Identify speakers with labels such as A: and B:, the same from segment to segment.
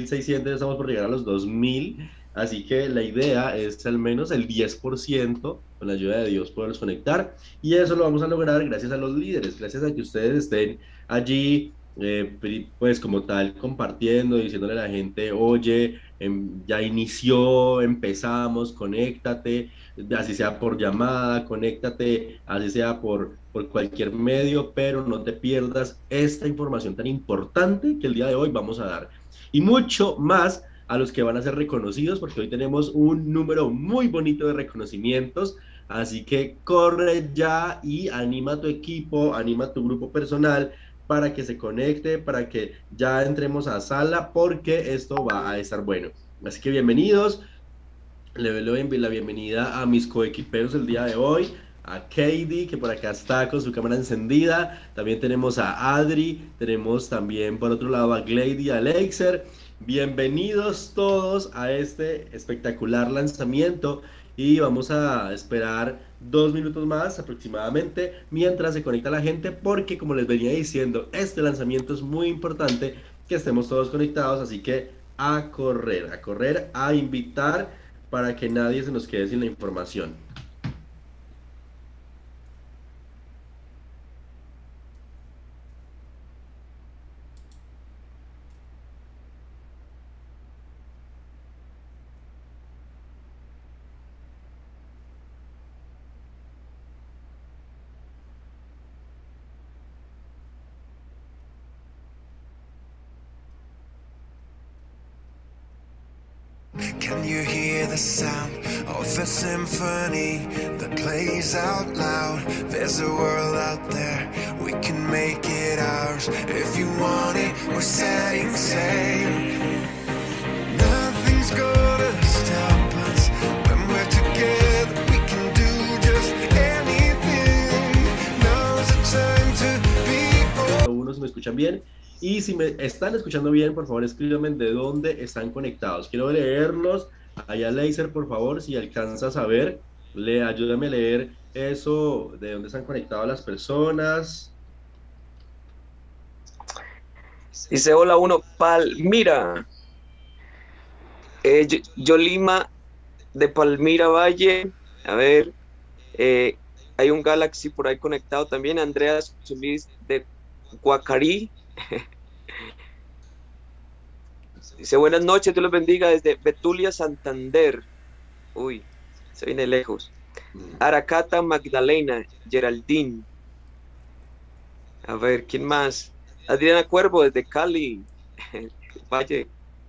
A: 1600, ya estamos por llegar a los 2000, así que la idea es al menos el 10% con la ayuda de Dios poderlos conectar, y eso lo vamos a lograr gracias a los líderes, gracias a que ustedes estén allí, pues como tal, compartiendo, diciéndole a la gente, oye, ya inició, empezamos, conéctate, así sea por llamada, conéctate, así sea por cualquier medio, pero no te pierdas esta información tan importante que el día de hoy vamos a dar. Y mucho más a los que van a ser reconocidos, porque hoy tenemos un número muy bonito de reconocimientos. Así que corre ya y anima a tu equipo, anima a tu grupo personal para que se conecte, para que ya entremos a sala, porque esto va a estar bueno. Así que bienvenidos, le doy la bienvenida a mis coequiperos el día de hoy, a Katie, que por acá está con su cámara encendida. También tenemos a Adri, tenemos también por otro lado a Glady y a Leixer. Bienvenidos todos a este espectacular lanzamiento y vamos a esperar 2 minutos más aproximadamente mientras se conecta la gente, porque como les venía diciendo, este lanzamiento es muy importante que estemos todos conectados, así que a correr, a invitar para que nadie se nos quede sin la información.
B: Can you hear the sound of a symphony that plays out loud? There's a world out there, we can make it ours. If you want it, we're setting sail. Nothing's gonna stop us when we're together. We can do just anything. Now's the time to be bold.
A: Unos me escuchan bien. Y si me están escuchando bien, por favor escríbanme de dónde están conectados. Quiero leerlos. Allá Laser, por favor, si alcanzas a ver, ayúdame a leer eso, de dónde están conectadas las personas.
C: Dice, hola, uno, Palmira. Yolima de Palmira Valle. A ver, hay un Galaxy por ahí conectado también. Andrea Solís de Guacarí. Dice, buenas noches, Dios los bendiga desde Betulia, Santander. Uy, se viene lejos. Aracata, Magdalena, Geraldine. A ver, ¿quién más? Adriana Cuervo desde Cali. Valle.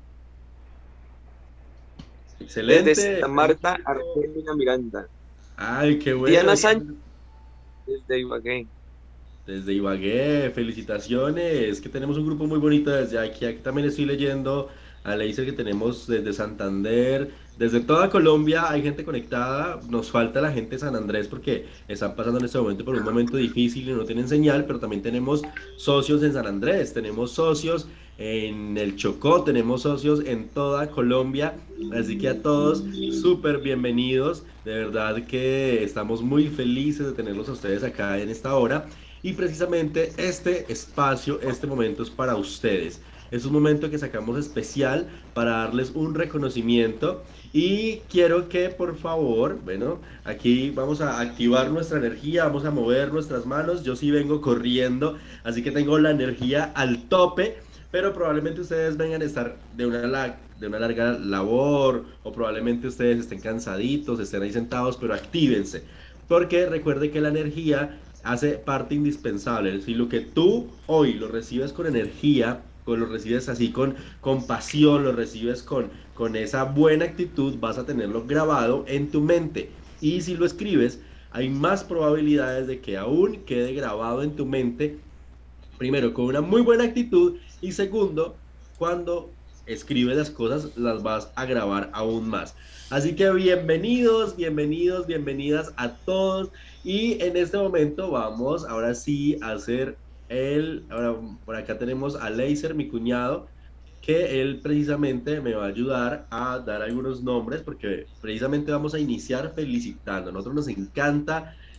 A: Excelente.
C: Desde Santa Marta, Argelia Miranda.
A: Ay, qué bueno.
C: Diana Sánchez desde Ibagué.
A: Desde Ibagué, felicitaciones, que tenemos un grupo muy bonito desde aquí. Aquí también estoy leyendo a Leiser que tenemos desde Santander, desde toda Colombia hay gente conectada. Nos falta la gente de San Andrés porque están pasando en este momento por un momento difícil y no tienen señal, pero también tenemos socios en San Andrés, tenemos socios en el Chocó, tenemos socios en toda Colombia, así que a todos súper bienvenidos. De verdad que estamos muy felices de tenerlos a ustedes acá en esta hora. Y precisamente este espacio, este momento es para ustedes. Es un momento que sacamos especial para darles un reconocimiento. Y quiero que por favor, bueno, aquí vamos a activar nuestra energía, vamos a mover nuestras manos. Yo sí vengo corriendo, así que tengo la energía al tope. Pero probablemente ustedes vengan a estar de una larga labor, o probablemente ustedes estén cansaditos, estén ahí sentados, pero actívense. Porque recuerde que la energía hace parte indispensable. Si lo que tú hoy lo recibes con energía, lo recibes así con pasión, lo recibes con esa buena actitud, vas a tenerlo grabado en tu mente. Y si lo escribes, hay más probabilidades de que aún quede grabado en tu mente, primero con una muy buena actitud, y segundo, cuando escribes las cosas, las vas a grabar aún más. Así que bienvenidos, bienvenidos, bienvenidas a todos. Y en este momento vamos ahora sí a hacer ahora por acá tenemos a Leiser, mi cuñado, que él precisamente me va a ayudar a dar algunos nombres, porque precisamente vamos a iniciar felicitando. A nosotros nos encanta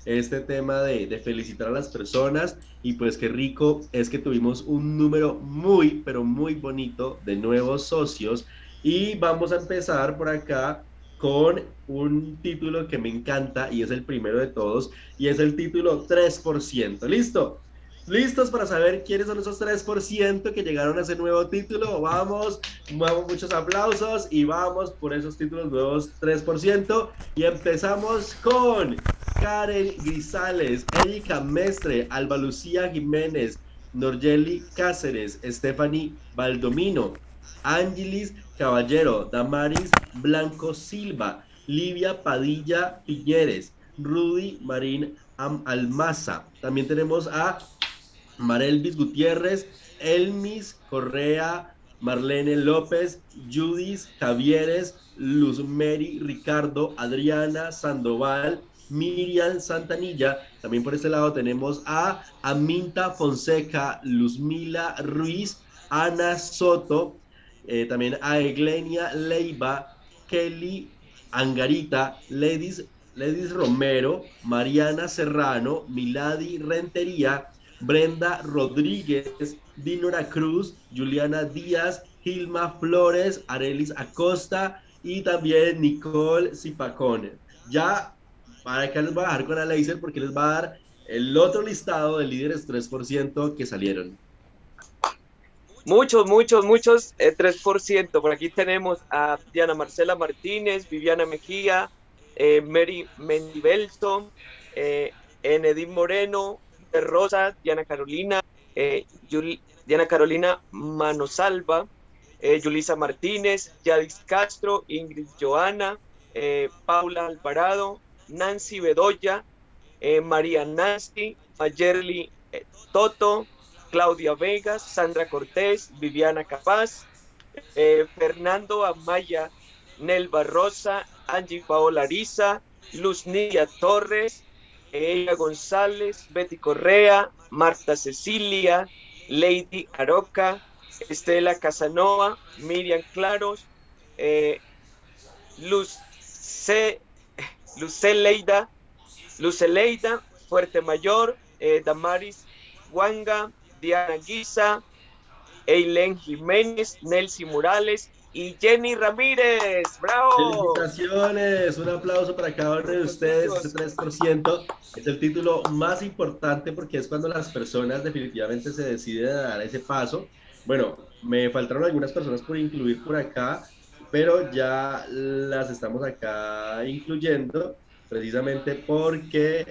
A: este tema de felicitar a las personas y pues qué rico es que tuvimos un número muy, pero muy bonito de nuevos socios y vamos a empezar por acá con un título que me encanta y es el primero de todos y es el título 3%. ¿Listo? ¿Listos para saber quiénes son esos 3% que llegaron a ese nuevo título? Vamos, muchos aplausos y vamos por esos títulos nuevos 3%. Y empezamos con Karen Grisales, Erika Mestre, Alba Lucía Jiménez, Norgeli Cáceres, Stephanie Valdomino, Ángelis Caballero, Damaris Blanco Silva, Livia Padilla Piñeres, Rudy Marín Almaza. También tenemos a Marelvis Gutiérrez, Elmis Correa, Marlene López, Judis Javieres, Luzmeri Ricardo, Adriana Sandoval, Miriam Santanilla. También por este lado tenemos a Aminta Fonseca, Luzmila Ruiz, Ana Soto, también a Eglenia Leiva, Kelly Angarita, Ledis Romero, Mariana Serrano, Milady Rentería, Brenda Rodríguez, Dinora Cruz, Juliana Díaz, Gilma Flores, Arelis Acosta y también Nicole Zipacón. Ya para acá les voy a dejar con Aleiser porque les va a dar el otro listado de líderes 3% que salieron.
C: Muchos, 3%. Por aquí tenemos a Diana Marcela Martínez, Viviana Mejía, Mary Mendibelson, Enedín Moreno, Rosa, Diana Carolina Manosalva, Yulisa Martínez, Yadis Castro, Ingrid Joana, Paula Alvarado, Nancy Bedoya, María Nancy, Mayerly Toto, Claudia Vegas, Sandra Cortés, Viviana Capaz, Fernando Amaya, Nelva Rosa, Angie Paola Ariza, Luz Nidia Torres, Ella González, Betty Correa, Marta Cecilia, Lady Aroca, Estela Casanova, Miriam Claros, Luceleida Fuerte Mayor, Damaris Wanga, Diana Guisa, Eileen Jiménez, Nelcy Morales y Jenny Ramírez. ¡Bravo!
A: Felicitaciones, un aplauso para cada uno de ustedes. Ese 3% es el título más importante porque es cuando las personas definitivamente se deciden a dar ese paso. Bueno, me faltaron algunas personas por incluir por acá, pero ya las estamos acá incluyendo precisamente porque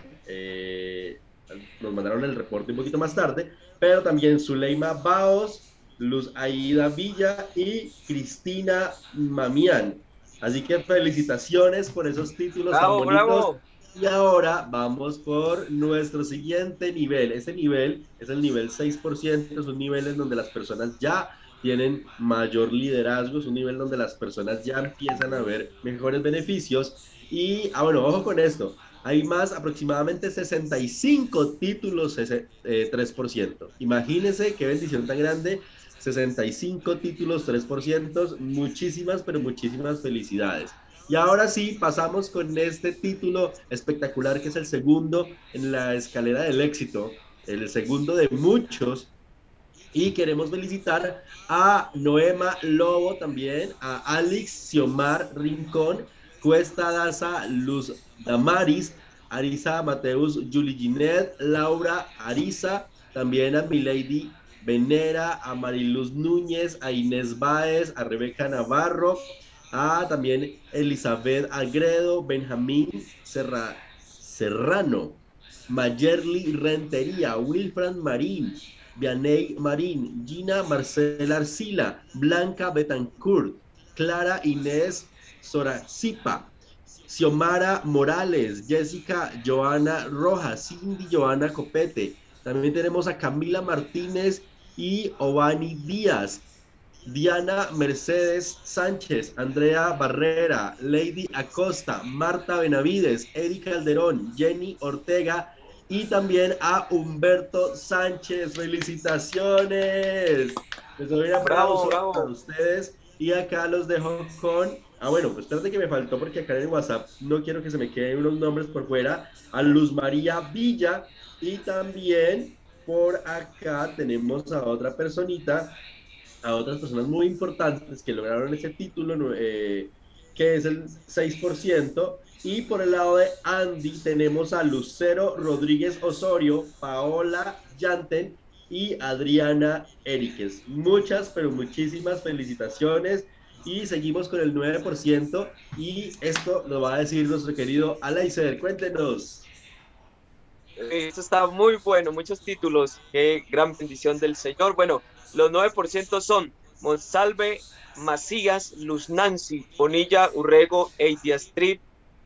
A: nos mandaron el reporte un poquito más tarde, pero también Zuleima Baos, Luz Aida Villa y Cristina Mamián. Así que felicitaciones por esos títulos tan bonitos. Bravo. Y ahora vamos por nuestro siguiente nivel. Ese nivel es el nivel 6%, es un nivel en donde las personas ya tienen mayor liderazgo, es un nivel donde las personas ya empiezan a ver mejores beneficios. Y, bueno, ojo con esto. Hay más aproximadamente 65 títulos, 3%. Imagínense qué bendición tan grande. 65 títulos, 3%, muchísimas, pero muchísimas felicidades. Y ahora sí, pasamos con este título espectacular que es el segundo en la escalera del éxito, el segundo de muchos. Y queremos felicitar a Noema Lobo también, a Alex Xiomar Rincón, Cuesta Daza Luz Damaris, Arisa Mateus Julie Ginet, Laura Arisa, también a Milady Venera, a Mariluz Núñez, a Inés Báez, a Rebeca Navarro, a también Elizabeth Agredo, Benjamín Serrano, Mayerly Rentería, Wilfran Marín, Vianey Marín, Gina Marcela Arcila, Blanca Betancourt, Clara Inés Sorazipa, Xiomara Morales, Jessica Joana Rojas, Cindy Joana Copete. También tenemos a Camila Martínez y Obani Díaz, Diana Mercedes Sánchez, Andrea Barrera, Lady Acosta, Marta Benavides, Erika Calderón, Jenny Ortega y también a Humberto Sánchez. ¡Felicitaciones! Les doy un aplauso a ustedes y acá los dejo con Ah, bueno, pues espérate que me faltó porque acá en el WhatsApp no quiero que se me queden unos nombres por fuera. A Luz María Villa y también por acá tenemos a otra personita, a otras personas muy importantes que lograron ese título, que es el 6%. Y por el lado de Andy tenemos a Lucero Rodríguez Osorio, Paola Yanten y Adriana Enríquez. Muchas, pero muchísimas felicitaciones. Y seguimos con el 9%. Y esto lo va a decir nuestro querido Aleiser. Cuéntenos.
C: Esto está muy bueno, muchos títulos. Qué gran bendición del Señor. Bueno, los 9% son Monsalve, Macías, Luz Nancy, Bonilla, Urrego, Eidia Strip,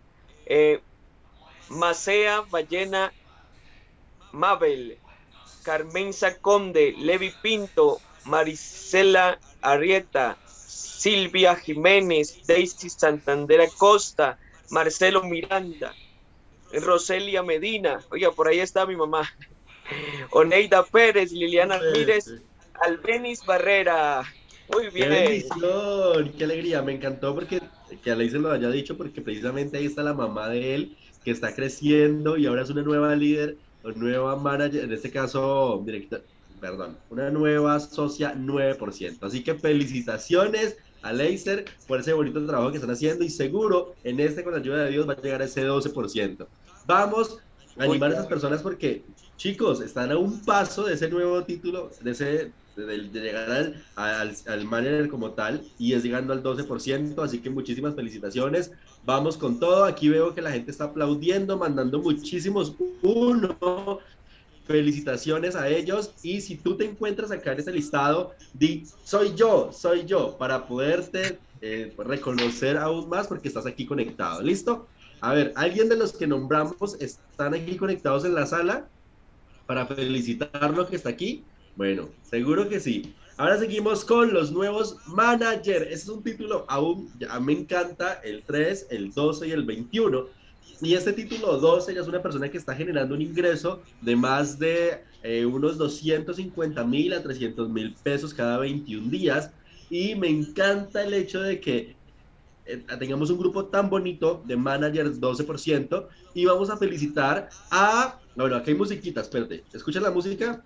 C: Macea, Ballena, Mabel, Carmenza Conde, Levi Pinto, Marisela Arrieta, Silvia Jiménez, Daisy Santander Acosta, Marcelo Miranda, Roselia Medina, oiga, por ahí está mi mamá, Oneida Pérez, Liliana Mírez, Albenis Barrera. Muy
A: ¡Qué
C: bien.
A: bendición! ¡Qué alegría! Me encantó porque que Aleiser lo haya dicho, porque precisamente ahí está la mamá de él, que está creciendo y ahora es una nueva líder, o nueva manager, en este caso, director, perdón, una nueva socia 9%. Así que felicitaciones a Aleiser por ese bonito trabajo que están haciendo y seguro en este, con la ayuda de Dios, va a llegar a ese 12%. Vamos a
C: Muy
A: animar a
C: bien.
A: esas personas porque, chicos, están a un paso de ese nuevo título, de llegar al manager como tal, y es llegando al 12%, así que muchísimas felicitaciones, vamos con todo. Aquí veo que la gente está aplaudiendo, mandando muchísimos uno, felicitaciones a ellos. Y si tú te encuentras acá en este listado, di soy yo, para poderte reconocer aún más porque estás aquí conectado. ¿Listo? A ver, ¿alguien de los que nombramos están aquí conectados en la sala para felicitarlo que está aquí? Bueno, seguro que sí. Ahora seguimos con los nuevos managers. Ese es un título aún, ya me encanta, el 3, el 12 y el 21. Y este título 12 ya es una persona que está generando un ingreso de más de unos 250,000 a 300,000 pesos cada 21 días. Y me encanta el hecho de que tengamos un grupo tan bonito de managers 12%. Y vamos a felicitar a... Bueno, aquí hay musiquita, espérate. ¿Escuchan la música?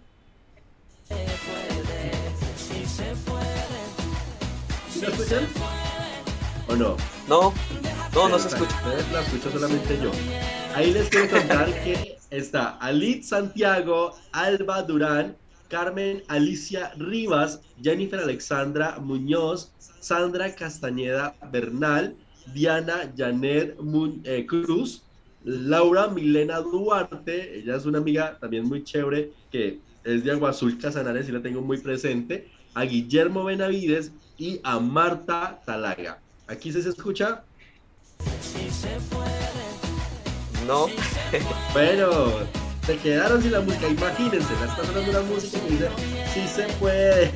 A: ¿Sí la escuchan? ¿O no?
C: No, no se escucha.
A: Ustedes la escucho solamente yo. Ahí les quiero contar que está Alit Santiago, Alba Durán, Carmen Alicia Rivas, Jennifer Alexandra Muñoz, Sandra Castañeda Bernal, Diana Janet Cruz, Laura Milena Duarte, ella es una amiga también muy chévere que es de Agua Azul Casanares y la tengo muy presente, a Guillermo Benavides y a Marta Talaga. ¿Aquí se escucha?
C: No.
A: Bueno, se quedaron sin la música, imagínense, la está sonando una música que dice sí se puede.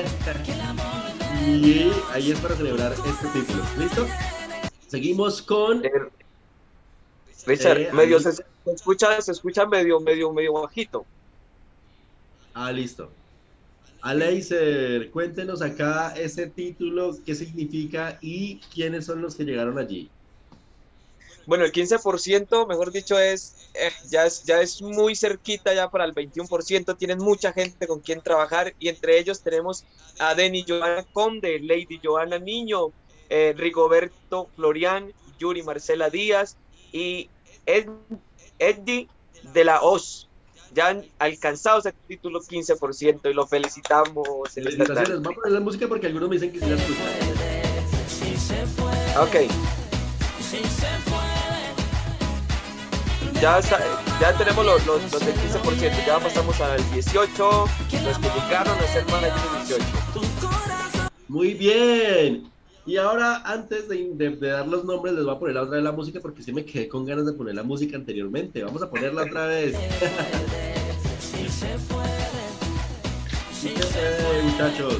A: Y ahí es para celebrar este título. ¿Listo? Seguimos con
C: Richard, medio
A: ahí.
C: se escucha medio bajito.
A: Listo. Aleiser, cuéntenos acá ese título, qué significa y quiénes son los que llegaron allí.
C: Bueno, el 15%, mejor dicho, ya es muy cerquita ya para el 21%. Tienen mucha gente con quien trabajar y entre ellos tenemos a Denny Joana Conde, Lady Joana Niño, Rigoberto Florian, Yuri Marcela Díaz y Eddie de la Hoz. Ya han alcanzado ese título 15% y lo felicitamos.
A: Felicitaciones. Vamos a poner la música porque algunos me dicen que sí la escuchan.
C: Ok. Ya tenemos los del 15%, ya pasamos al 18%, los que llegaron a ser manager 18.
A: Muy bien. Y ahora, antes de dar los nombres, les voy a poner otra vez la música porque sí me quedé con ganas de poner la música anteriormente. Vamos a ponerla otra vez. Sí se puede, muchachos.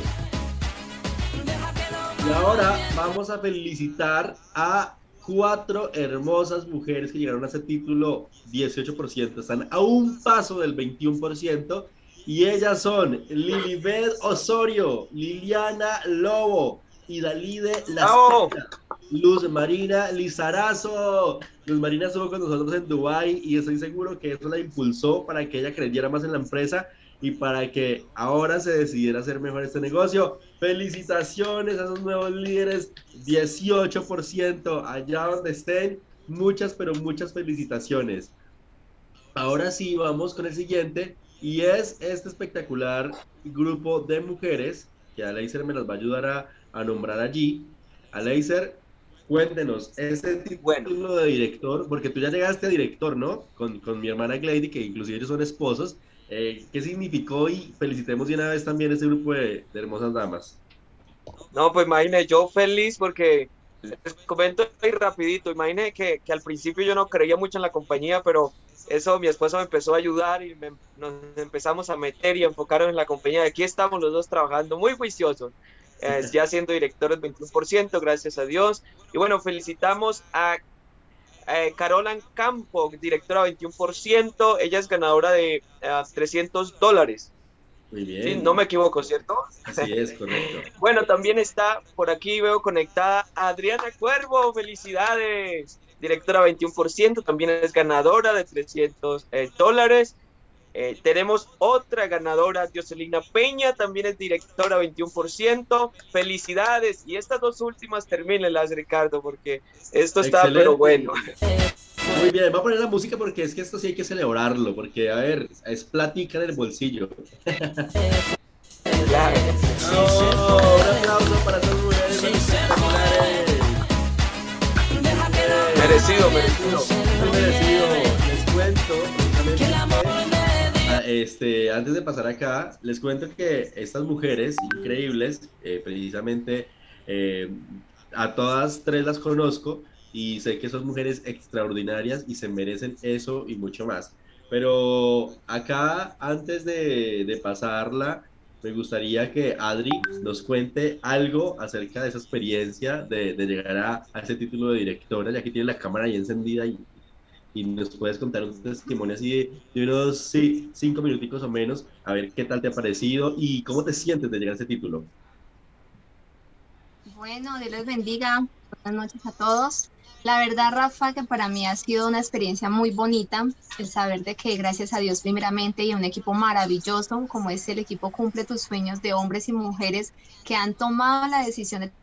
A: Y ahora vamos a felicitar a 4 hermosas mujeres que llegaron a ese título 18%. Están a un paso del 21%. Y ellas son Lilibet Osorio, Liliana Lobo y Dalide Las
C: ¡Oh!
A: Luz Marina Lizarazo. Luz Marina estuvo con nosotros en Dubái y estoy seguro que eso la impulsó para que ella creyera más en la empresa y para que ahora se decidiera hacer mejor este negocio. Felicitaciones a esos nuevos líderes, 18% allá donde estén. Muchas, pero muchas felicitaciones. Ahora sí, vamos con el siguiente y es este espectacular grupo de mujeres que Aleiser me las va a ayudar a nombrar allí. Aleiser, cuéntenos, este título de director, porque tú ya llegaste a director, ¿no? Con mi hermana Glady, que inclusive ellos son esposos. ¿Qué significó? Y felicitemos de una vez también a este grupo de hermosas damas.
C: No, pues imagínate, yo feliz porque les comento ahí rapidito. Imagínate que al principio yo no creía mucho en la compañía, pero eso mi esposo me empezó a ayudar y nos empezamos a meter y a enfocar en la compañía. Aquí estamos los dos trabajando muy juiciosos, ya siendo directores 21%, gracias a Dios. Y bueno, felicitamos a Carolan Campo, directora 21%, ella es ganadora de $300.
A: Muy bien.
C: Sí, no me equivoco, ¿cierto?
A: Así es, correcto.
C: Bueno, también está por aquí, veo conectada Adriana Cuervo, felicidades. Directora 21%, también es ganadora de $300. Tenemos otra ganadora, Dioselina Peña, también es directora 21%. Felicidades. Y estas dos últimas termínenlas, Ricardo, porque esto está
A: excelente,
C: pero bueno.
A: Muy bien, voy a poner la música porque es que esto sí hay que celebrarlo, porque a ver, es platica en el bolsillo.
C: Claro.
A: Oh, un aplauso para todas las mujeres espectaculares.
C: Merecido.
A: Muy merecido. Les cuento, antes de pasar acá, les cuento que estas mujeres increíbles, precisamente a todas tres las conozco y sé que son mujeres extraordinarias y se merecen eso y mucho más. Pero acá, antes de pasarla, me gustaría que Adri nos cuente algo acerca de esa experiencia de llegar a ese título de directora, ya que tiene la cámara ahí encendida y nos puedes contar un testimonio así de unos 5 minuticos o menos, a ver qué tal te ha parecido y cómo te sientes de llegar a ese título.
D: Bueno, Dios les bendiga. Buenas noches a todos. La verdad, Rafa, que para mí ha sido una experiencia muy bonita el saber de que gracias a Dios primeramente y a un equipo maravilloso como es el equipo Cumple Tus Sueños de hombres y mujeres que han tomado la decisión de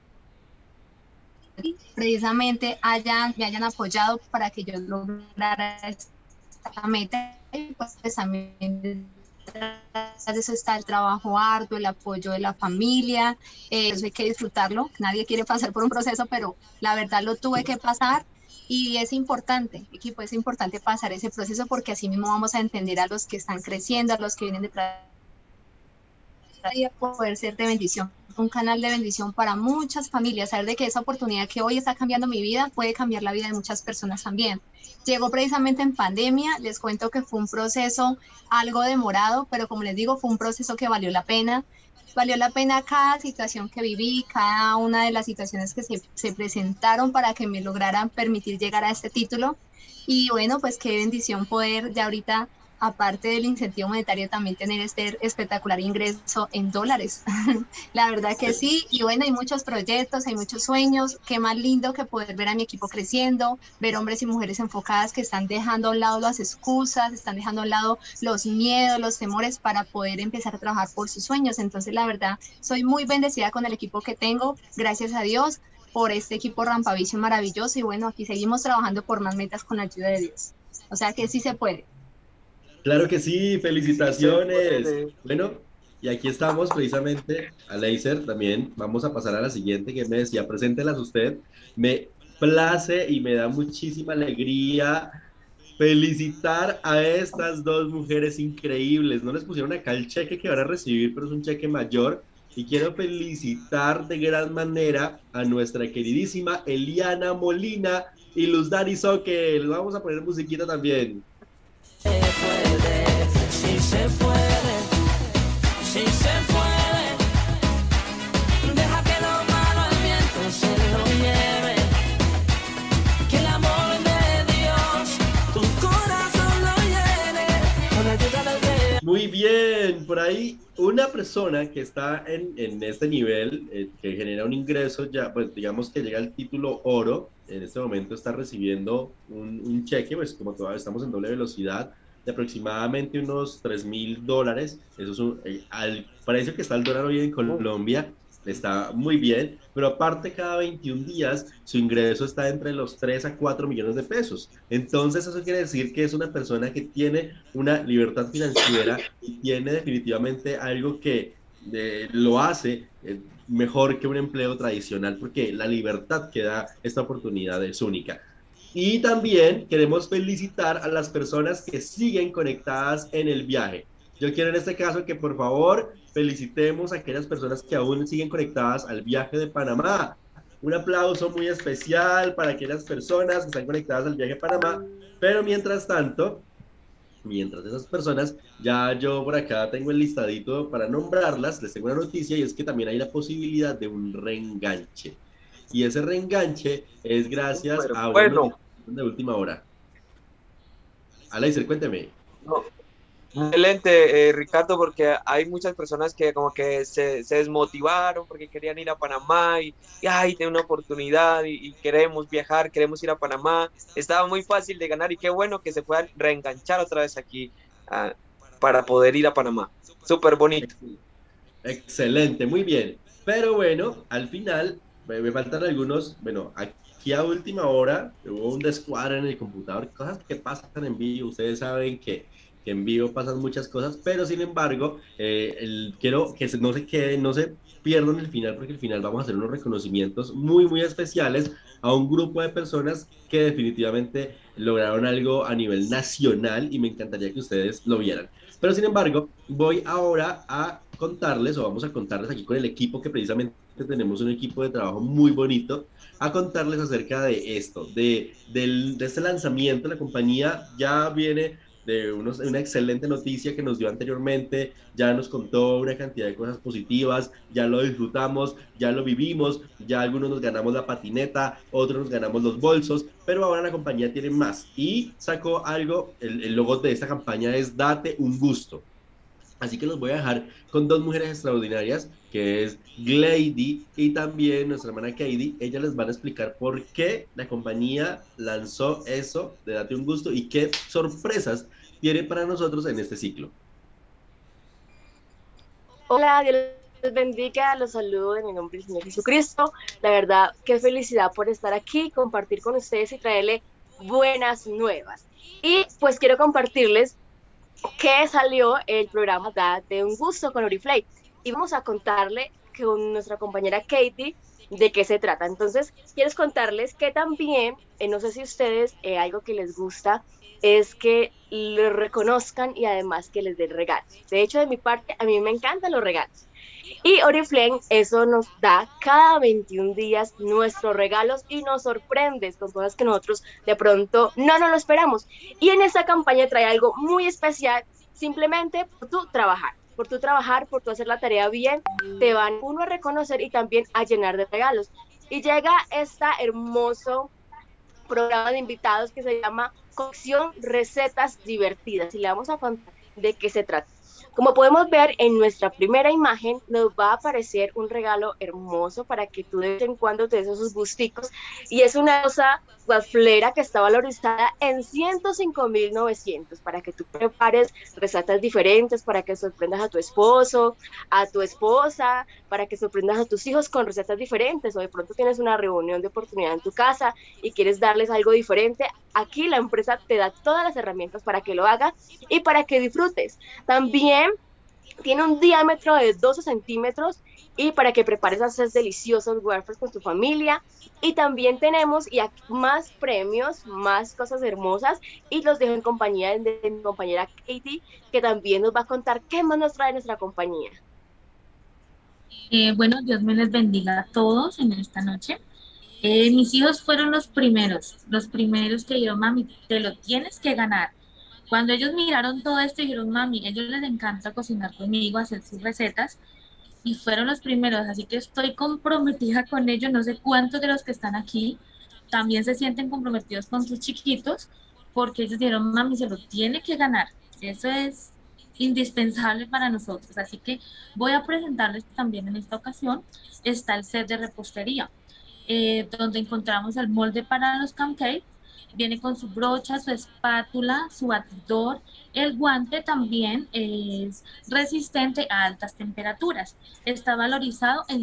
D: precisamente me hayan apoyado para que yo lograra esta meta y pues también tras eso está el trabajo arduo, el apoyo de la familia, eso hay que disfrutarlo, nadie quiere pasar por un proceso, pero la verdad lo tuve que pasar y es importante, equipo, es importante pasar ese proceso porque así mismo vamos a entender a los que están creciendo, a los que vienen detrás y a poder ser de bendición, un canal de bendición para muchas familias, saber de que esa oportunidad que hoy está cambiando mi vida puede cambiar la vida de muchas personas también. Llegó precisamente en pandemia, les cuento que fue un proceso algo demorado, pero como les digo, fue un proceso que valió la pena cada situación que viví, cada una de las situaciones que se presentaron para que me lograran permitir llegar a este título. Y bueno, pues qué bendición poder ya ahorita, aparte del incentivo monetario, también tener este espectacular ingreso en dólares. La verdad que sí, y bueno, hay muchos proyectos, hay muchos sueños, qué más lindo que poder ver a mi equipo creciendo, ver hombres y mujeres enfocadas que están dejando a un lado las excusas, están dejando a un lado los miedos, los temores para poder empezar a trabajar por sus sueños. Entonces, la verdad, soy muy bendecida con el equipo que tengo, gracias a Dios, por este equipo Rampavision maravilloso, y bueno, aquí seguimos trabajando por más metas con la ayuda de Dios. O sea que sí se puede.
A: Claro que sí, felicitaciones. Bueno, y aquí estamos precisamente, Aleiser, también vamos a pasar a la siguiente que me decía, preséntelas usted. Me place y me da muchísima alegría felicitar a estas dos mujeres increíbles. No les pusieron acá el cheque que van a recibir, pero es un cheque mayor. Y quiero felicitar de gran manera a nuestra queridísima Eliana Molina y Luz Dari Soque. Les vamos a poner musiquita también.
B: Se puede, sí se puede, sí se puede. Deja que lo malo al viento se lo lleve. Que el amor de Dios tu corazón lo llene. Con la ayuda del Dios.
A: Muy bien, bien, por ahí una persona que está en este nivel, que genera un ingreso ya, pues digamos que llega al título oro, en este momento está recibiendo un cheque, pues como todavía estamos en doble velocidad, de aproximadamente unos $3,000. Eso es al precio que está el dólar hoy en Colombia, está muy bien, pero aparte cada 21 días su ingreso está entre los 3 a 4 millones de pesos. Entonces eso quiere decir que es una persona que tiene una libertad financiera y tiene definitivamente algo que lo hace mejor que un empleo tradicional, porque la libertad que da esta oportunidad es única. Y también queremos felicitar a las personas que siguen conectadas en el viaje. Yo quiero en este caso que por favor felicitemos a aquellas personas que aún siguen conectadas al viaje de Panamá. Un aplauso muy especial para aquellas personas que están conectadas al viaje de Panamá. Pero mientras tanto, mientras esas personas, ya yo por acá tengo el listadito para nombrarlas, les tengo una noticia y es que también hay la posibilidad de un reenganche. Y ese reenganche es gracias a una notificación de última hora. Aleiser, cuénteme.
C: No, excelente, Ricardo, porque hay muchas personas que como que se desmotivaron porque querían ir a Panamá y ay, tengo una oportunidad y queremos viajar, queremos ir a Panamá. Estaba muy fácil de ganar y qué bueno que se puedan reenganchar otra vez aquí para poder ir a Panamá. Súper bonito.
A: Excelente, muy bien. Pero bueno, al final me faltan algunos, bueno, aquí a última hora hubo un descuadre en el computador, cosas que pasan en vivo, ustedes saben que en vivo pasan muchas cosas, pero sin embargo, quiero que no se queden, no se pierdan el final, porque al final vamos a hacer unos reconocimientos muy, muy especiales a un grupo de personas que definitivamente lograron algo a nivel nacional y me encantaría que ustedes lo vieran. Pero sin embargo, voy ahora a contarles, o vamos a contarles aquí con el equipo, que precisamente tenemos un equipo de trabajo muy bonito, a contarles acerca de esto, de este lanzamiento. La compañía ya viene de una excelente noticia que nos dio anteriormente, ya nos contó una cantidad de cosas positivas, ya lo disfrutamos, ya lo vivimos, ya algunos nos ganamos la patineta, otros nos ganamos los bolsos, pero ahora la compañía tiene más y sacó algo, el logo de esta campaña es Date un gusto. Así que los voy a dejar con dos mujeres extraordinarias, que es Glady y también nuestra hermana Katie. Ellas les van a explicar por qué la compañía lanzó eso de Date un gusto y qué sorpresas tiene para nosotros en este ciclo.
E: Hola, Dios les bendiga, los saludo en el nombre del Señor Jesucristo. La verdad, qué felicidad por estar aquí, compartir con ustedes y traerle buenas nuevas. Y pues quiero compartirles que salió el programa Date un gusto con Oriflame y vamos a contarle con nuestra compañera Katie de qué se trata. Entonces, quiero contarles que también, no sé si ustedes, algo que les gusta es que lo reconozcan y además que les den regalos. De hecho, de mi parte, a mí me encantan los regalos. Y Oriflame eso nos da cada 21 días nuestros regalos y nos sorprendes con cosas que nosotros de pronto no nos lo esperamos. Y en esta campaña trae algo muy especial, simplemente por tu trabajar, por tu hacer la tarea bien, te van uno a reconocer y también a llenar de regalos. Y llega este hermoso programa de invitados que se llama Cocción Recetas Divertidas y le vamos a contar de qué se trata. Como podemos ver en nuestra primera imagen, nos va a aparecer un regalo hermoso para que tú de vez en cuando te des esos gusticos. Y es una cosa waflera que está valorizada en 105.900 para que tú prepares recetas diferentes, para que sorprendas a tu esposo, a tu esposa, para que sorprendas a tus hijos con recetas diferentes. O de pronto tienes una reunión de oportunidad en tu casa y quieres darles algo diferente. Aquí la empresa te da todas las herramientas para que lo hagas y para que disfrutes. También tiene un diámetro de 12 centímetros y para que prepares esos deliciosos waffles con tu familia. Y también tenemos más premios, más cosas hermosas y los dejo en compañía de mi compañera Katie, que también nos va a contar qué más nos trae nuestra compañía.
F: Bueno, Dios me les bendiga a todos en esta noche. Mis hijos fueron los primeros que dijeron, mami, te lo tienes que ganar. Cuando ellos miraron todo esto, dijeron, mami, a ellos les encanta cocinar conmigo, hacer sus recetas, y fueron los primeros, así que estoy comprometida con ellos. No sé cuántos de los que están aquí también se sienten comprometidos con sus chiquitos, porque ellos dijeron, mami, se lo tiene que ganar. Eso es indispensable para nosotros. Así que voy a presentarles también en esta ocasión, está el set de repostería, donde encontramos el molde para los cupcakes. Viene con su brocha, su espátula, su batidor. El guante también es resistente a altas temperaturas. Está valorizado en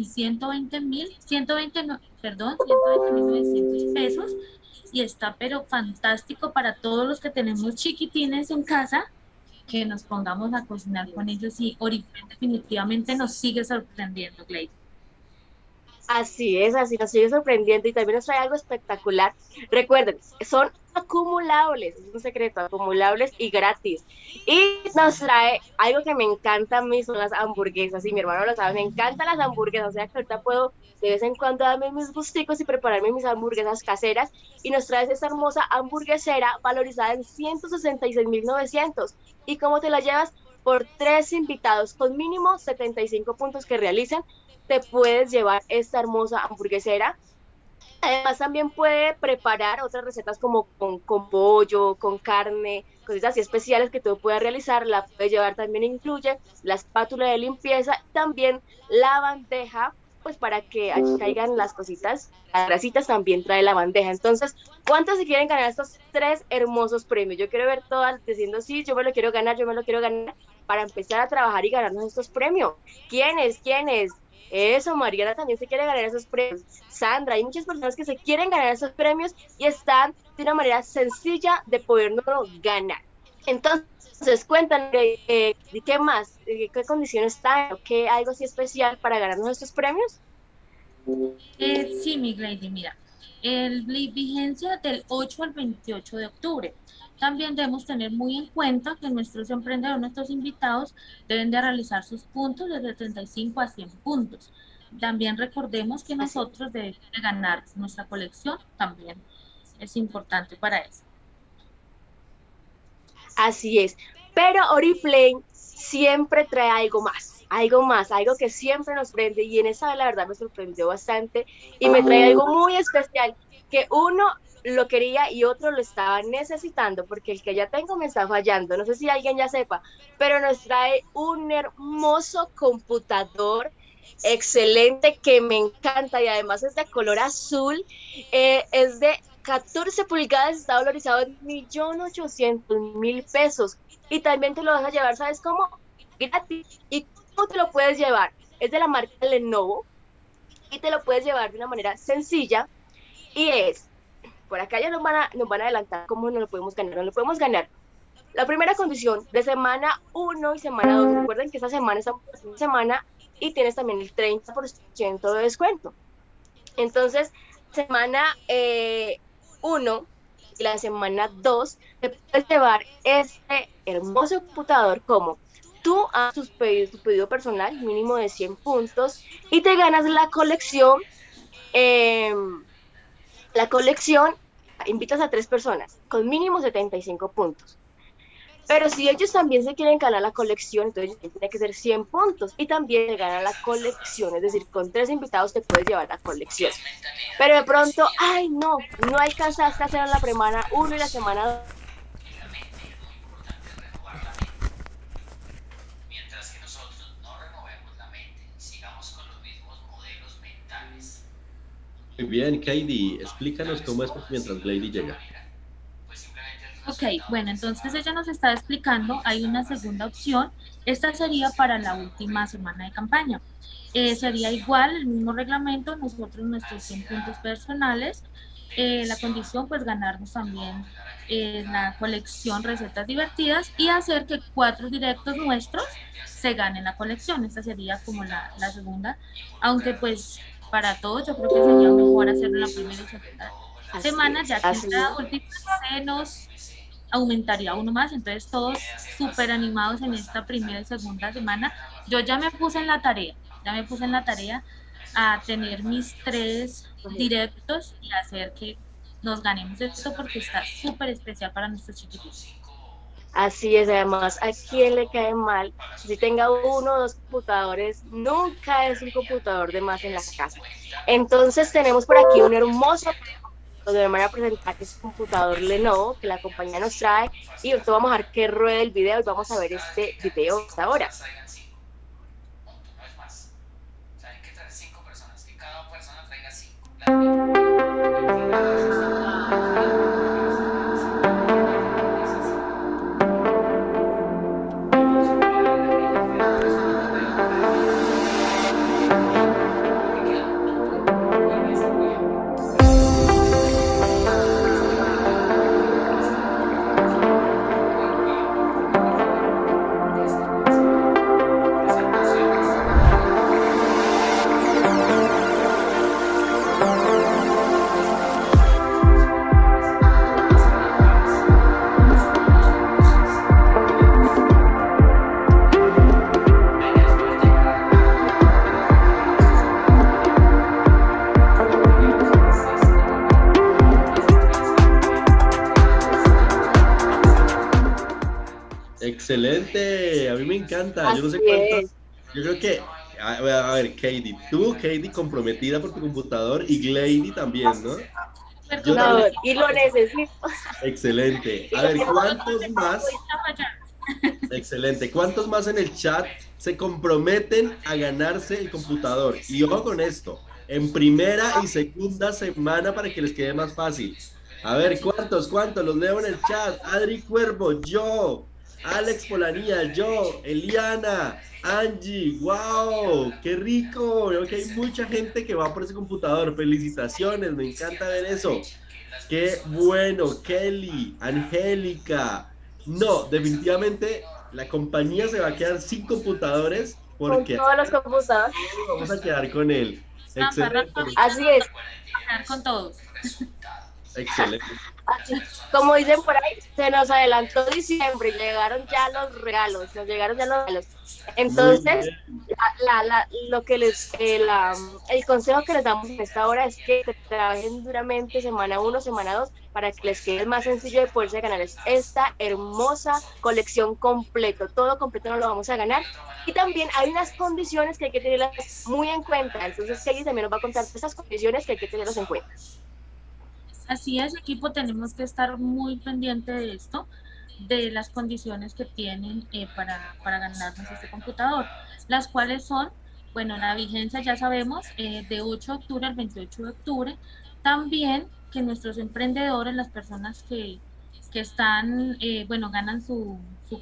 F: 120.900 pesos y está pero fantástico para todos los que tenemos chiquitines en casa, que nos pongamos a cocinar con ellos, y Oriflame definitivamente nos sigue sorprendiendo, Glady.
E: Así es, así nos sigue sorprendiendo y también nos trae algo espectacular. Recuerden, son acumulables, es un secreto, acumulables y gratis. Y nos trae algo que me encanta a mí, son las hamburguesas, y mi hermano lo sabe, me encantan las hamburguesas, o sea que ahorita puedo de vez en cuando darme mis gusticos y prepararme mis hamburguesas caseras, y nos trae esta hermosa hamburguesera valorizada en 166.900. ¿Y cómo te la llevas? Por 3 invitados con mínimo 75 puntos que realicen, te puedes llevar esta hermosa hamburguesera. Además también puede preparar otras recetas como con pollo, con carne, cosas así especiales que tú puedas realizar. La puedes llevar, también incluye la espátula de limpieza, también la bandeja, pues para que allí caigan las cositas, las grasitas, también trae la bandeja. Entonces, ¿cuántos se quieren ganar estos 3 hermosos premios? Yo quiero ver todas diciendo sí, yo me lo quiero ganar, para empezar a trabajar y ganarnos estos premios. ¿Quiénes? Eso, Mariana también se quiere ganar esos premios. Sandra, hay muchas personas que se quieren ganar esos premios y están de una manera sencilla de podernos ganar. Entonces, cuéntanos, ¿qué más? ¿Qué condiciones están? ¿Qué algo así especial para ganarnos estos premios?
F: Sí, mi Glady, mira, vigencia del 8 al 28 de octubre. También debemos tener muy en cuenta que nuestros emprendedores, nuestros invitados, deben de realizar sus puntos desde 35 a 100 puntos. También recordemos que nosotros debemos de ganar nuestra colección, también es importante para eso.
E: Así es, pero Oriflame siempre trae algo más, algo que siempre nos prende, y en esa la verdad me sorprendió bastante y me trae algo muy especial, que uno lo quería y otro lo estaba necesitando, porque el que ya tengo me está fallando, no sé si alguien ya sepa, pero nos trae un hermoso computador excelente que me encanta, y además es de color azul, es de 14 pulgadas, está valorizado en 1.800.000 pesos, y también te lo vas a llevar, ¿sabes cómo? Gratis. ¿Y cómo te lo puedes llevar? Es de la marca Lenovo y te lo puedes llevar de una manera sencilla, y es, por acá ya nos van a adelantar cómo nos lo podemos ganar. Nos lo podemos ganar. La primera condición de semana 1 y semana 2. Recuerden que esta semana es una semana y tienes también el 30% de descuento. Entonces, semana 1 y la semana 2 te puedes llevar este hermoso computador como tú haces tu pedido personal, mínimo de 100 puntos, y te ganas la colección. Invitas a 3 personas con mínimo 75 puntos. Pero si ellos también se quieren ganar la colección, entonces tiene que ser 100 puntos y también se gana la colección. Es decir, con 3 invitados te puedes llevar la colección. Pero de pronto, ay, no alcanzaste a hacer la semana 1 y la semana 2.
A: Muy bien, Katie, explícanos cómo es mientras Glady llega.
F: Ok, bueno, entonces ella nos está explicando, hay una segunda opción, esta sería para la última semana de campaña. Sería igual, el mismo reglamento, nosotros nuestros 100 puntos personales, la condición pues ganarnos también la colección Recetas Divertidas y hacer que 4 directos nuestros se ganen la colección. Esta sería como la segunda, aunque pues para todos yo creo que sería mejor hacerlo en la primera y segunda semana, ya que en la última se nos aumentaría uno más, entonces todos súper animados en esta primera y segunda semana. Yo ya me puse en la tarea a tener mis 3 directos y hacer que nos ganemos esto, porque está súper especial para nuestros chiquitos.
E: Así es, además, ¿a quién le cae mal? Si tenga 1 o 2 computadores, nunca es un computador de más en la casa. Entonces tenemos por aquí un hermoso donde me van a presentar ese computador Lenovo que la compañía nos trae, y entonces vamos a ver que ruede el video y vamos a ver este video hasta ahora.
A: Excelente, a mí me encanta. Yo no sé cuántos. Yo creo que, a ver, Katie, tú, Katie, comprometida por tu computador, y Glady también, ¿no?
E: Yo también. Y lo necesito.
A: Excelente. A ver, ¿cuántos más? Excelente. ¿Cuántos más en el chat se comprometen a ganarse el computador? Y ojo con esto, en primera y segunda semana para que les quede más fácil. A ver, ¿cuántos? Los leo en el chat. Adri Cuervo, yo. Alex Polanía, yo, Eliana, Angie, wow, qué rico, veo que hay mucha gente que va por ese computador, felicitaciones, me encanta ver eso, qué bueno, Kelly, Angélica, no, definitivamente la compañía se va a quedar sin computadores porque
E: con todos los computadores
A: vamos a quedar con él, excelente.
E: Así es,
F: con todos.
A: Excelente.
E: Como dicen por ahí, se nos adelantó diciembre y llegaron ya los regalos, Entonces, lo que el consejo que les damos en esta hora es que trabajen duramente semana 1, semana 2, para que les quede más sencillo de poderse ganar esta hermosa colección completo. Todo completo no lo vamos a ganar. Y también hay unas condiciones que hay que tenerlas muy en cuenta. Entonces, Kelly también nos va a contar esas condiciones que hay que tenerlas en cuenta.
F: Así es, equipo, tenemos que estar muy pendiente de esto, de las condiciones que tienen para ganarnos este computador, las cuales son, bueno, la vigencia ya sabemos, de 8 de octubre al 28 de octubre, también que nuestros emprendedores, las personas que están, bueno, ganan su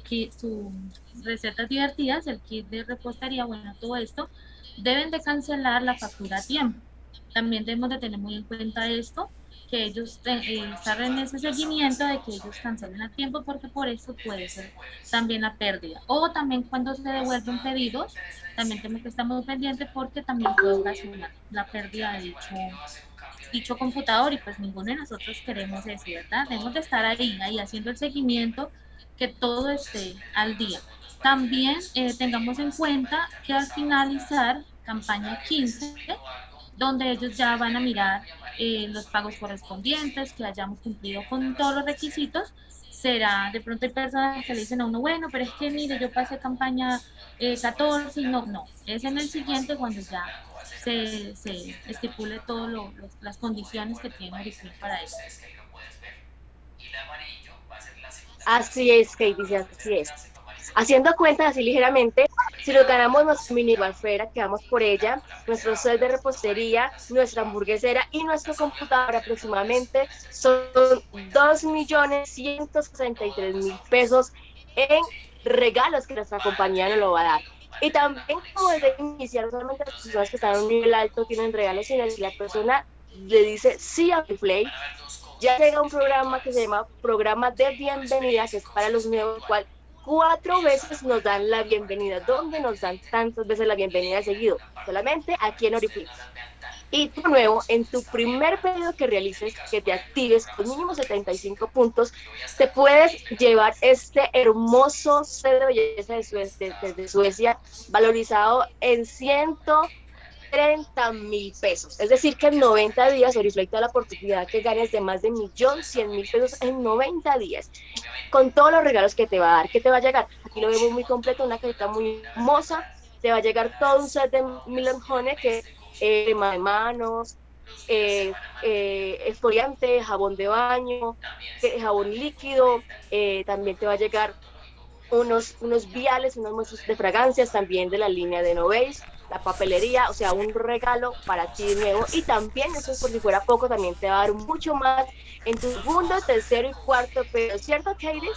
F: recetas divertidas, el kit de repostería, bueno, todo esto, deben de cancelar la factura a tiempo. También debemos de tener muy en cuenta esto, que ellos estar en ese seguimiento de que ellos cancelen a tiempo, porque por eso puede ser también la pérdida. O también cuando se devuelven pedidos, también tenemos que estar muy pendientes, porque también puede ocasionar la pérdida de dicho computador, y pues ninguno de nosotros queremos eso, ¿verdad? Debemos de estar ahí haciendo el seguimiento, que todo esté al día. También tengamos en cuenta que al finalizar campaña 15, donde ellos ya van a mirar los pagos correspondientes, que hayamos cumplido con todos los requisitos. Será, de pronto hay personas que le dicen a uno, bueno, pero es que mire, yo pasé campaña 14 y no, es en el siguiente cuando ya se estipule todas las condiciones que tiene Oriflame para eso.
E: Así es, Katie, así es. Haciendo cuentas así ligeramente, si nos ganamos nuestra mini balfera, que vamos por ella, nuestro set de repostería, nuestra hamburguesera y nuestro computador, aproximadamente son 2.163.000 pesos en regalos que nuestra compañía nos lo va a dar. Y también, como desde iniciar, no solamente las personas que están a un nivel alto tienen regalos, sino si la persona le dice sí a Oriflame, ya llega un programa que se llama Programa de Bienvenida, que es para los nuevos, cual 4 veces nos dan la bienvenida. ¿Dónde nos dan tantas veces la bienvenida seguido? Solamente aquí en Oriflame. Y tú nuevo, en tu primer pedido que realices, que te actives con mínimo 75 puntos, te puedes llevar este hermoso set de belleza de Suecia, valorizado en 130.000 pesos. Es decir, que en 90 días Oriflame te da la oportunidad que ganes de más de 1.100.000 pesos en 90 días. Con todos los regalos que te va a dar, que te va a llegar. Aquí lo vemos muy completo, una cajita muy hermosa. Te va a llegar todo un set de Milon Honey, que crema de manos, exfoliante, jabón de baño, jabón líquido, también te va a llegar unos viales, unos muestros de fragancias también de la línea de Noveis, la papelería, o sea, un regalo para ti de nuevo. Y también, eso es por si fuera poco, también te va a dar mucho más en tu segundo, tercero y cuarto pero, ¿cierto, Katie?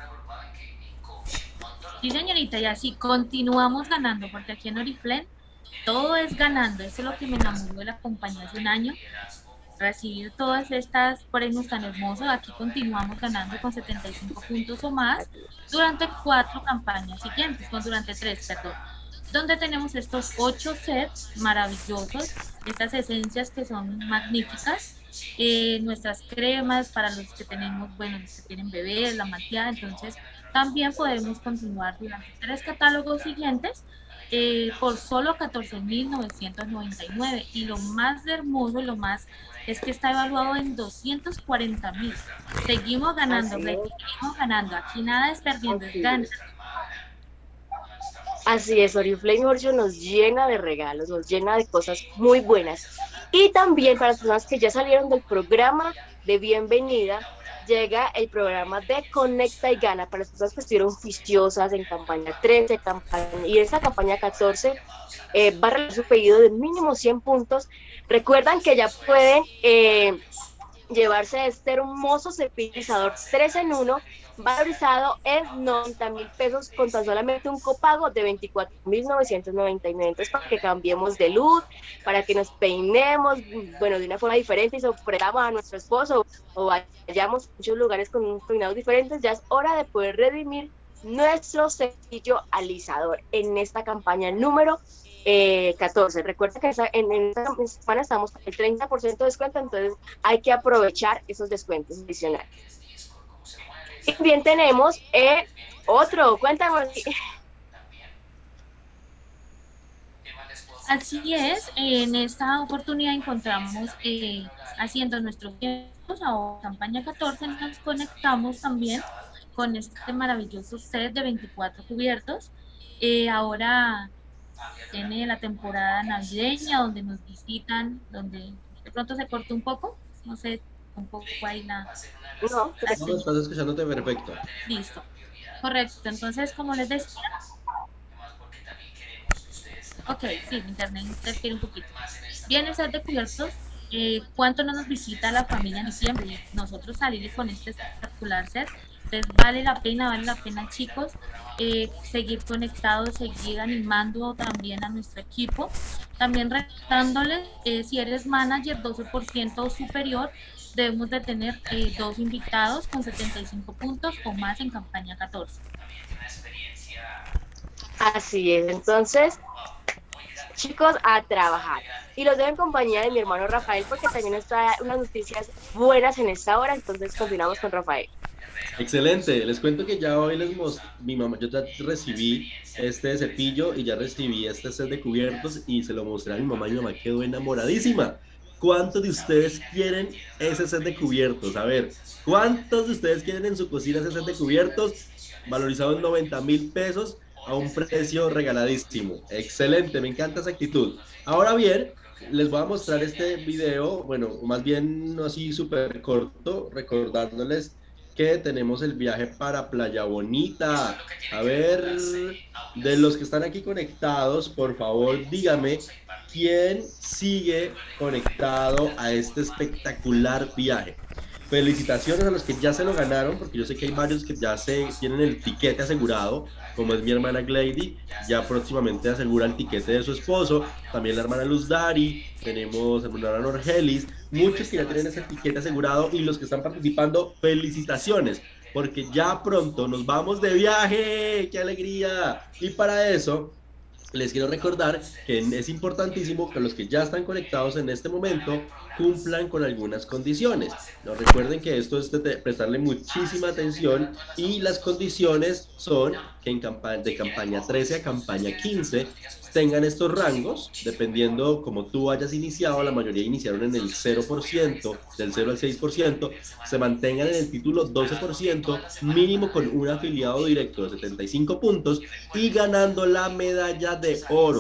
F: Sí, señorita, y así continuamos ganando, porque aquí en Oriflame todo es ganando. Eso es lo que me enamoró de la compañía hace un año. Recibir todas estas premios tan hermosos, aquí continuamos ganando con 75 puntos o más durante 4 campañas siguientes, durante 3, perdón, donde tenemos estos 8 sets maravillosos, estas esencias que son magníficas, nuestras cremas para los que tenemos, bueno, los que tienen bebés, la malteada. Entonces también podemos continuar durante 3 catálogos siguientes por solo 14.999, y lo más hermoso y lo más es que está evaluado en 240.000. Seguimos ganando, seguimos ganando, aquí nada es perdiendo, es ganando.
E: Así es, Oriflame Orchard nos llena de regalos, nos llena de cosas muy buenas. Y también para las personas que ya salieron del programa de bienvenida, llega el programa de Conecta y Gana para las personas que estuvieron juiciosas en campaña 13, y esta campaña 14 va a realizar su pedido de mínimo 100 puntos. Recuerdan que ya pueden llevarse este hermoso cepillizador 3 en 1, valorizado en 90.000 pesos con tan solamente un copago de 24.999. Entonces, para que cambiemos de look, para que nos peinemos, bueno, de una forma diferente y sorprendamos a nuestro esposo o vayamos a muchos lugares con unos peinados diferentes, ya es hora de poder redimir nuestro cepillo alisador en esta campaña número 14. Recuerda que en esta semana estamos con el 30% de descuento, entonces hay que aprovechar esos descuentos adicionales. Y bien, tenemos otro, cuéntanos.
F: Así es, en esta oportunidad encontramos haciendo nuestros tiempos a campaña 14, nos conectamos también con este maravilloso set de 24 cubiertos. Ahora tiene la temporada navideña donde nos visitan, donde de pronto se cortó un poco, no sé, un poco ahí la...
A: No, estás escuchándote perfecto.
F: Listo, correcto. Entonces, como les decía, ok, sí, mi internet interfiere un poquito. Bien, el set de cubiertos, ¿cuánto no nos visita la familia en diciembre? Nosotros salir con este espectacular set, entonces vale la pena, chicos, seguir conectados, seguir animando también a nuestro equipo, también recordándoles, si eres manager 12% o superior, debemos de tener 2 invitados con 75 puntos o más en campaña 14.
E: Así es, entonces, chicos, a trabajar. Y los dejo en compañía de mi hermano Rafael, porque también nos trae unas noticias buenas en esta hora. Entonces continuamos con Rafael.
A: Excelente, les cuento que ya hoy mi mamá, yo ya recibí este cepillo y ya recibí este set de cubiertos y se lo mostré a mi mamá y mi mamá quedó enamoradísima. ¿Cuántos de ustedes quieren ese set de cubiertos? A ver, ¿cuántos de ustedes quieren en su cocina ese set de cubiertos valorizado en 90.000 pesos a un precio regaladísimo? Excelente, me encanta esa actitud. Ahora bien, les voy a mostrar este video, bueno, más bien no así súper corto, recordándoles que tenemos el viaje para Playa Bonita. A ver, de los que están aquí conectados, por favor, dígame quién sigue conectado a este espectacular viaje. Felicitaciones a los que ya se lo ganaron, porque yo sé que hay varios que ya tienen el tiquete asegurado, como es mi hermana Glady, ya próximamente asegura el tiquete de su esposo, también la hermana Luz Dari, tenemos a la hermana Norgelis, muchos que ya tienen ese tiquete asegurado, y los que están participando, felicitaciones, porque ya pronto nos vamos de viaje, ¡qué alegría! Y para eso les quiero recordar que es importantísimo que los que ya están conectados en este momento cumplan con algunas condiciones. Nos recuerden que esto es de prestarle muchísima atención, y las condiciones son que de campaña 13 a campaña 15 tengan estos rangos, dependiendo como tú hayas iniciado. La mayoría iniciaron en el 0%, del 0 al 6%, se mantengan en el título 12%, mínimo con un afiliado directo de 75 puntos y ganando la medalla de oro.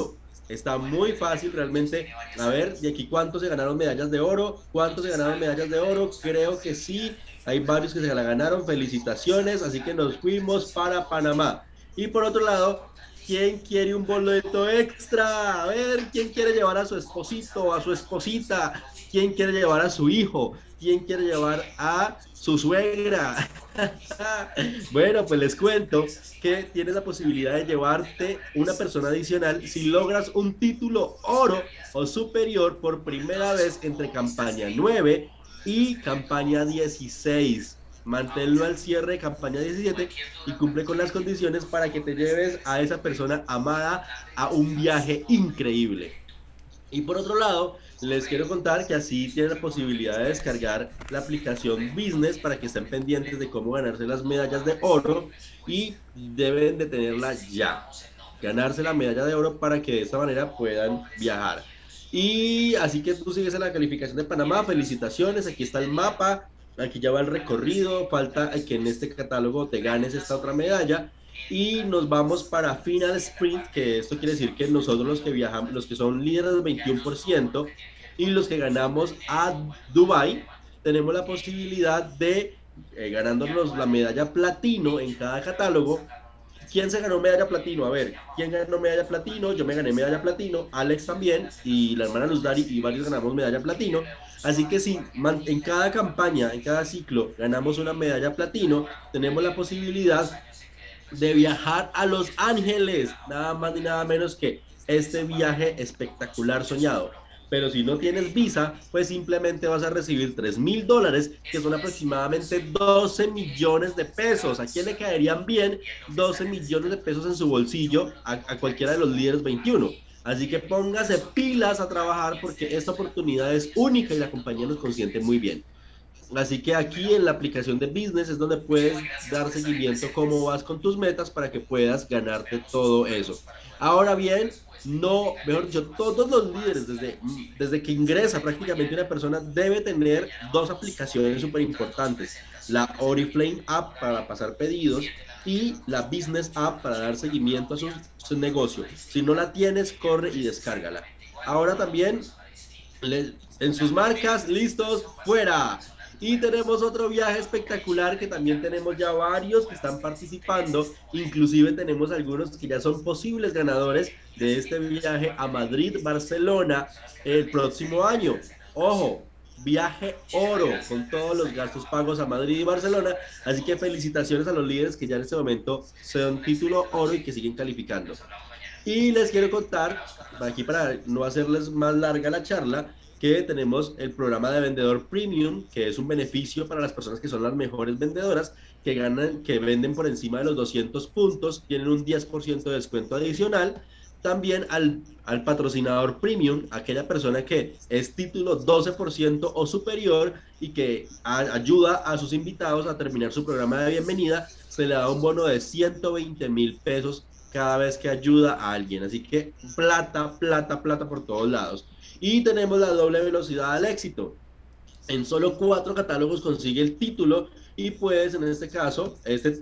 A: Está muy fácil realmente. A ver, de aquí cuántos se ganaron medallas de oro, cuántos se ganaron medallas de oro, creo que sí, hay varios que se la ganaron, felicitaciones, así que nos fuimos para Panamá. Y por otro lado, ¿quién quiere un boleto extra? A ver, ¿quién quiere llevar a su esposito, a su esposita? ¿Quién quiere llevar a su hijo? ¿Quién quiere llevar a su suegra? Bueno, pues les cuento que tienes la posibilidad de llevarte una persona adicional si logras un título oro o superior por primera vez entre campaña 9 y campaña 16. Manténlo al cierre de campaña 17 y cumple con las condiciones para que te lleves a esa persona amada a un viaje increíble. Y por otro lado, les quiero contar que así tienen la posibilidad de descargar la aplicación Business para que estén pendientes de cómo ganarse las medallas de oro y deben de tenerla ya. Ganarse la medalla de oro para que de esta manera puedan viajar. Y así que tú sigues en la calificación de Panamá, felicitaciones, aquí está el mapa, aquí ya va el recorrido, falta que en este catálogo te ganes esta otra medalla. Y nos vamos para Final Sprint, que esto quiere decir que nosotros los que viajamos, los que son líderes del 21% y los que ganamos a Dubai, tenemos la posibilidad de, ganándonos la medalla platino en cada catálogo. ¿Quién se ganó medalla platino? A ver, ¿quién ganó medalla platino? Yo me gané medalla platino, Alex también, y la hermana Luz Dari, y varios ganamos medalla platino. Así que si en cada campaña, en cada ciclo, ganamos una medalla platino, tenemos la posibilidad de viajar a Los Ángeles, nada más ni nada menos que este viaje espectacular soñado. Pero si no tienes visa, pues simplemente vas a recibir $3,000, que son aproximadamente 12 millones de pesos. ¿A quién le caerían bien 12 millones de pesos en su bolsillo? A cualquiera de los líderes 21. Así que póngase pilas a trabajar porque esta oportunidad es única y la compañía nos consiente muy bien. Así que aquí en la aplicación de Business es donde puedes dar seguimiento cómo vas con tus metas para que puedas ganarte todo eso. Ahora bien, no, mejor dicho, todos los líderes desde que ingresa prácticamente una persona debe tener dos aplicaciones súper importantes. La Oriflame App para pasar pedidos y la Business App para dar seguimiento a su negocio. Si no la tienes, corre y descárgala. Ahora también, en sus marcas, listos, fuera. Y tenemos otro viaje espectacular que también tenemos ya varios que están participando, inclusive tenemos algunos que ya son posibles ganadores de este viaje a Madrid, Barcelona el próximo año. Ojo, viaje oro con todos los gastos pagos a Madrid y Barcelona, así que felicitaciones a los líderes que ya en este momento son título oro y que siguen calificando. Y les quiero contar, aquí para no hacerles más larga la charla, que tenemos el programa de vendedor premium, que es un beneficio para las personas que son las mejores vendedoras, que venden por encima de los 200 puntos, tienen un 10% de descuento adicional. También al patrocinador premium, aquella persona que es título 12% o superior y que ayuda a sus invitados a terminar su programa de bienvenida, se le da un bono de 120,000 pesos cada vez que ayuda a alguien. Así que plata, plata, plata por todos lados. Y tenemos la doble velocidad al éxito. En solo 4 catálogos consigue el título y pues en este caso,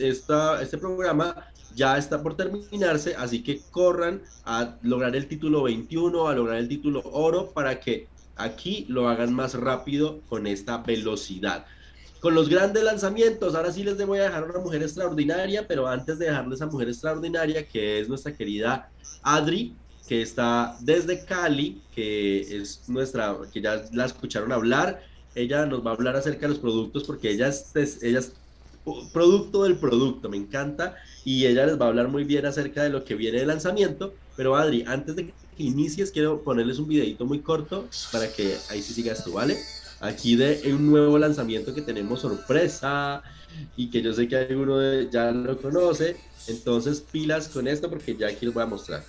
A: este programa ya está por terminarse, así que corran a lograr el título 21, a lograr el título oro para que aquí lo hagan más rápido con esta velocidad. Con los grandes lanzamientos, ahora sí les voy a dejar a una mujer extraordinaria, pero antes de dejarles a mujer extraordinaria, que es nuestra querida Adri, que está desde Cali, que es que ya la escucharon hablar. Ella nos va a hablar acerca de los productos porque ella es producto del producto, me encanta, y ella les va a hablar muy bien acerca de lo que viene de lanzamiento. Pero Adri, antes de que inicies, quiero ponerles un videito muy corto para que ahí sí sigas tú, ¿vale? Aquí de un nuevo lanzamiento que tenemos sorpresa y que yo sé que alguno ya lo conoce, entonces pilas con esto porque ya aquí les voy a mostrar.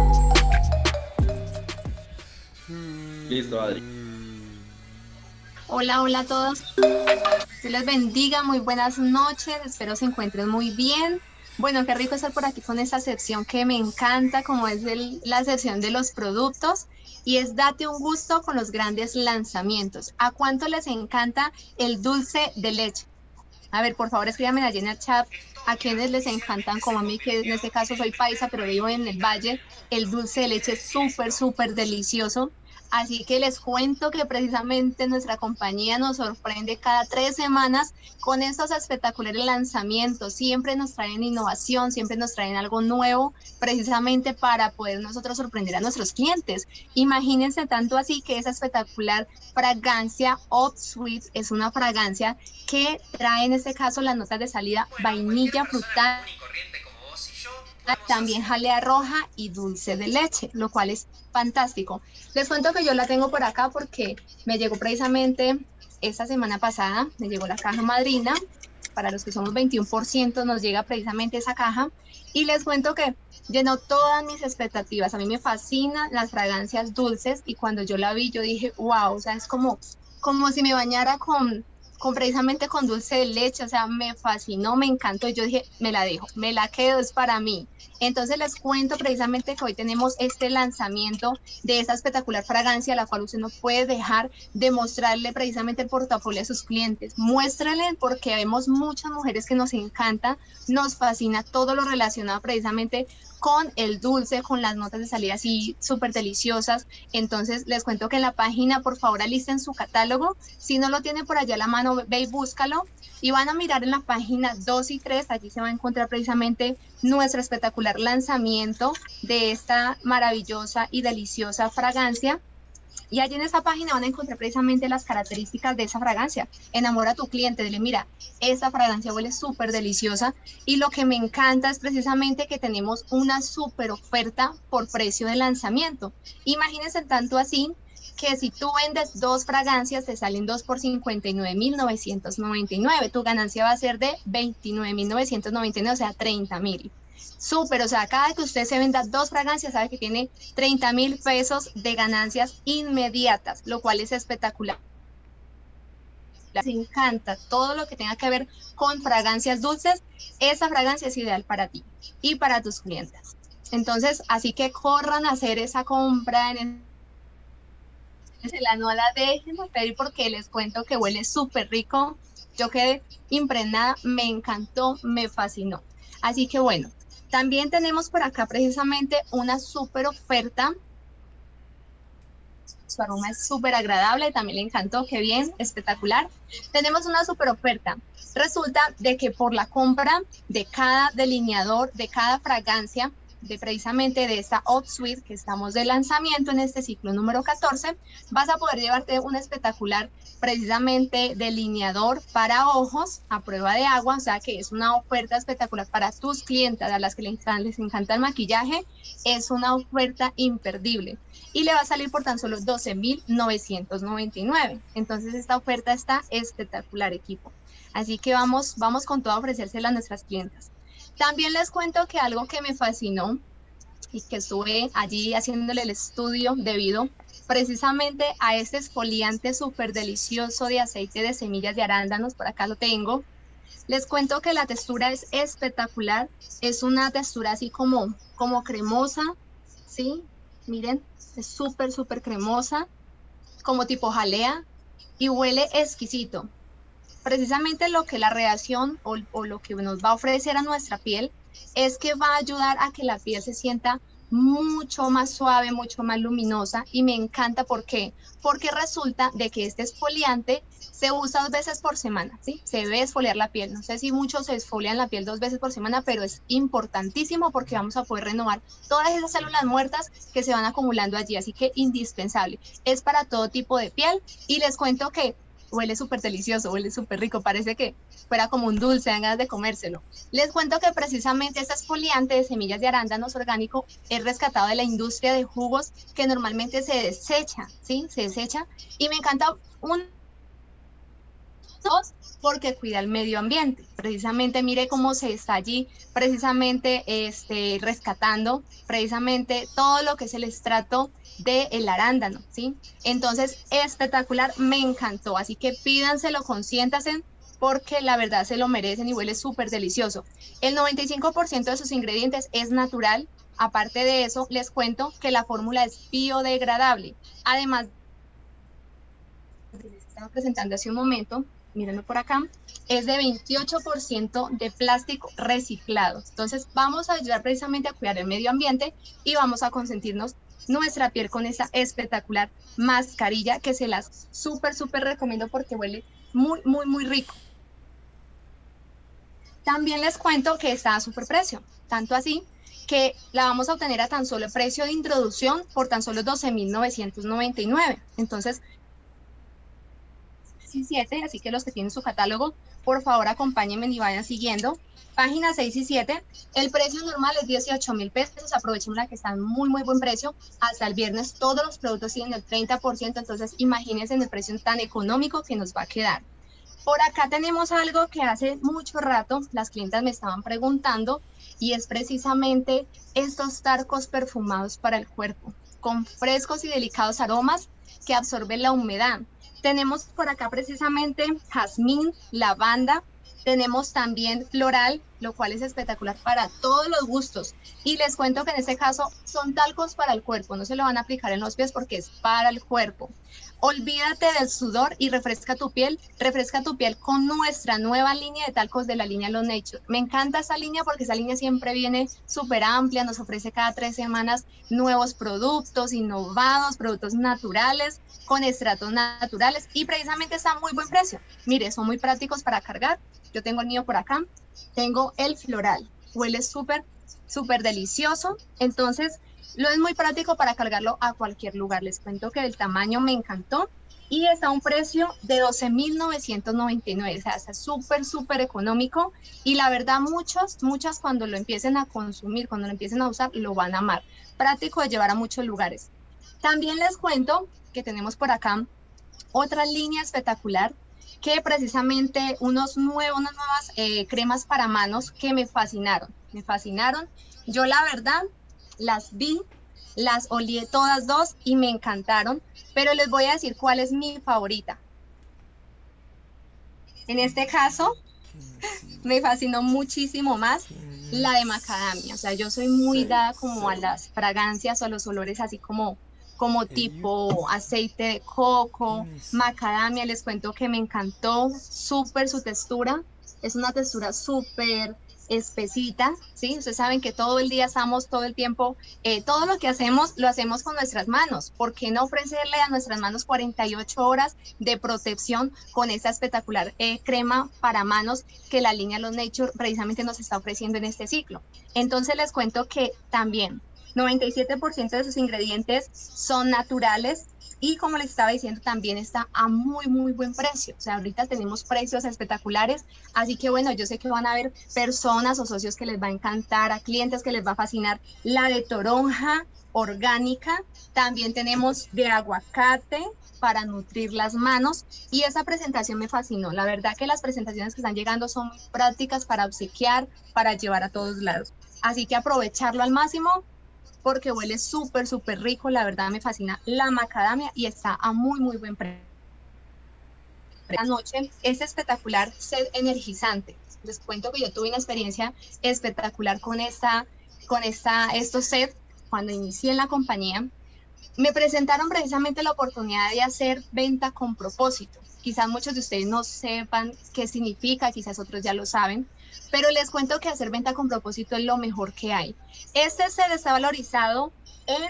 A: Listo, Adri.
D: Hola, hola a todos. Dios les bendiga, muy buenas noches, espero se encuentren muy bien. Bueno, qué rico estar por aquí con esta sección que me encanta, como es la sección de los productos, y es date un gusto con los grandes lanzamientos. ¿A cuánto les encanta el dulce de leche? A ver, por favor, escríbanme allí en el chat a quienes les encantan, como a mí, que en este caso soy paisa, pero vivo en el valle. El dulce de leche es súper, súper delicioso. Así que les cuento que precisamente nuestra compañía nos sorprende cada 3 semanas con estos espectaculares lanzamientos. Siempre nos traen innovación, siempre nos traen algo nuevo, precisamente para poder nosotros sorprender a nuestros clientes. Imagínense tanto así que esa espectacular fragancia Hot Sweet es una fragancia que trae en este caso las notas de salida vainilla frutal, también jalea roja y dulce de leche, lo cual es fantástico. Les cuento que yo la tengo por acá porque me llegó precisamente esta semana pasada, me llegó la caja madrina. Para los que somos 21% nos llega precisamente esa caja, y les cuento que llenó todas mis expectativas. A mí me fascinan las fragancias dulces, y cuando yo la vi yo dije, wow, o sea, es como si me bañara con precisamente con dulce de leche. O sea, me fascinó, me encantó, y yo dije, me la dejo, me la quedo, es para mí. Entonces les cuento precisamente que hoy tenemos este lanzamiento de esa espectacular fragancia, la cual usted no puede dejar de mostrarle precisamente el portafolio a sus clientes. Muéstrale, porque vemos muchas mujeres que nos encanta, nos fascina todo lo relacionado precisamente con el dulce, con las notas de salida así súper deliciosas. Entonces les cuento que en la página, por favor, alisten su catálogo. Si no lo tienen por allá a la mano, ve y búscalo, y van a mirar en la página 2 y 3, allí se va a encontrar precisamente nuestro espectacular lanzamiento de esta maravillosa y deliciosa fragancia. Y allí en esa página van a encontrar precisamente las características de esa fragancia. Enamora a tu cliente, dile, mira, esta fragancia huele súper deliciosa, y lo que me encanta es precisamente que tenemos una súper oferta por precio de lanzamiento. Imagínense tanto así que si tú vendes 2 fragancias, te salen 2 por 59.999. Tu ganancia va a ser de 29.999, o sea, 30.000. Súper, o sea, cada que usted se venda 2 fragancias, sabe que tiene 30.000 pesos de ganancias inmediatas, lo cual es espectacular. Les encanta todo lo que tenga que ver con fragancias dulces. Esa fragancia es ideal para ti y para tus clientes. Entonces, así que corran a hacer esa compra no la dejen de pedir, porque les cuento que huele súper rico. Yo quedé impregnada, me encantó, me fascinó. Así que bueno, también tenemos por acá precisamente una súper oferta. Su aroma es súper agradable, también le encantó, qué bien, espectacular. Tenemos una súper oferta. Resulta de que por la compra de cada delineador, de cada fragancia, precisamente de esta Hot Sweet que estamos de lanzamiento en este ciclo número 14, vas a poder llevarte un espectacular precisamente delineador para ojos a prueba de agua. O sea que es una oferta espectacular para tus clientas a las que les encanta el maquillaje. Es una oferta imperdible y le va a salir por tan solo 12.999. Entonces esta oferta está espectacular, equipo. Así que vamos con todo a ofrecérsela a nuestras clientas. También les cuento que algo que me fascinó y que estuve allí haciéndole el estudio debido precisamente a este exfoliante súper delicioso de aceite de semillas de arándanos, por acá lo tengo. Les cuento que la textura es espectacular, es una textura así como cremosa, ¿sí? Miren, es súper, súper cremosa, como tipo jalea, y huele exquisito. Precisamente lo que la reacción o lo que nos va a ofrecer a nuestra piel es que va a ayudar a que la piel se sienta mucho más suave, mucho más luminosa, y me encanta. ¿Por qué? Porque resulta de que este exfoliante se usa 2 veces por semana, ¿sí? Se debe exfoliar la piel. No sé si muchos se exfolian la piel 2 veces por semana, pero es importantísimo porque vamos a poder renovar todas esas células muertas que se van acumulando allí, así que indispensable. Es para todo tipo de piel, y les cuento que huele súper delicioso, huele súper rico, parece que fuera como un dulce, dan ganas de comérselo. Les cuento que precisamente este exfoliante de semillas de arándanos orgánico es rescatado de la industria de jugos que normalmente se desecha, ¿sí? Se desecha, y me encanta Dos, porque cuida el medio ambiente. Precisamente mire cómo se está allí, precisamente rescatando precisamente todo lo que es el estrato del arándano, ¿sí? Entonces, espectacular, me encantó. Así que pídanselo, consiéntanse, porque la verdad se lo merecen y huele súper delicioso. El 95% de sus ingredientes es natural. Aparte de eso, les cuento que la fórmula es biodegradable. Además, les estaba presentando hace un momento, mírenlo por acá, es de 28% de plástico reciclado. Entonces, vamos a ayudar precisamente a cuidar el medio ambiente y vamos a consentirnos nuestra piel con esa espectacular mascarilla que se las súper recomiendo porque huele muy rico. También les cuento que está a súper precio, tanto así que la vamos a obtener a tan solo el precio de introducción por tan solo 12.999. Entonces, 6 y 7, así que los que tienen su catálogo, por favor acompáñenme y vayan siguiendo. Páginas 6 y 7, el precio normal es 18.000 pesos, aprovechemos la que está en muy buen precio, hasta el viernes todos los productos tienen el 30%, entonces imagínense en el precio tan económico que nos va a quedar. Por acá tenemos algo que hace mucho rato las clientas me estaban preguntando y es precisamente estos talcos perfumados para el cuerpo, con frescos y delicados aromas que absorben la humedad. Tenemos por acá precisamente jazmín, lavanda, tenemos también floral, lo cual es espectacular para todos los gustos. Y les cuento que en este caso son talcos para el cuerpo, no se lo van a aplicar en los pies porque es para el cuerpo. Olvídate del sudor y refresca tu piel con nuestra nueva línea de talcos de la línea Los Nature. Me encanta esa línea porque esa línea siempre viene súper amplia, nos ofrece cada 3 semanas nuevos productos innovados, productos naturales, con estratos naturales y precisamente está a muy buen precio. Mire, son muy prácticos para cargar. Yo tengo el mío por acá, tengo el floral, huele súper delicioso, entonces lo es muy práctico para cargarlo a cualquier lugar. Les cuento que el tamaño me encantó y está a un precio de 12.999, o sea, está súper económico y la verdad muchas cuando lo empiecen a consumir, cuando lo empiecen a usar, lo van a amar. Práctico de llevar a muchos lugares. También les cuento que tenemos por acá otra línea espectacular que precisamente unas nuevas cremas para manos que me fascinaron. Yo la verdad las vi, las olí todas dos y me encantaron, pero les voy a decir cuál es mi favorita. En este caso, me fascinó muchísimo más la de macadamia. O sea, yo soy muy dada como a las fragancias o a los olores así como tipo aceite de coco, macadamia. Les cuento que me encantó súper su textura. Es una textura súper espesita, ¿sí? Ustedes saben que todo el día estamos, todo el tiempo, todo lo que hacemos, lo hacemos con nuestras manos. ¿Por qué no ofrecerle a nuestras manos 48 horas de protección con esta espectacular crema para manos que la línea Los Nature precisamente nos está ofreciendo en este ciclo? Entonces les cuento que también 97% de sus ingredientes son naturales y como les estaba diciendo también está a muy buen precio. O sea, ahorita tenemos precios espectaculares, así que bueno, yo sé que van a haber personas o socios que les va a encantar, a clientes que les va a fascinar la de toronja orgánica, también tenemos de aguacate para nutrir las manos y esa presentación me fascinó. La verdad que las presentaciones que están llegando son muy prácticas para obsequiar, para llevar a todos lados, así que aprovecharlo al máximo porque huele súper rico. La verdad me fascina la macadamia y está a muy buen precio. La noche es espectacular sed energizante. Les cuento que yo tuve una experiencia espectacular con estos sed cuando inicié en la compañía. Me presentaron precisamente la oportunidad de hacer venta con propósito. Quizás muchos de ustedes no sepan qué significa, quizás otros ya lo saben, pero les cuento que hacer venta con propósito es lo mejor que hay. Este set está valorizado en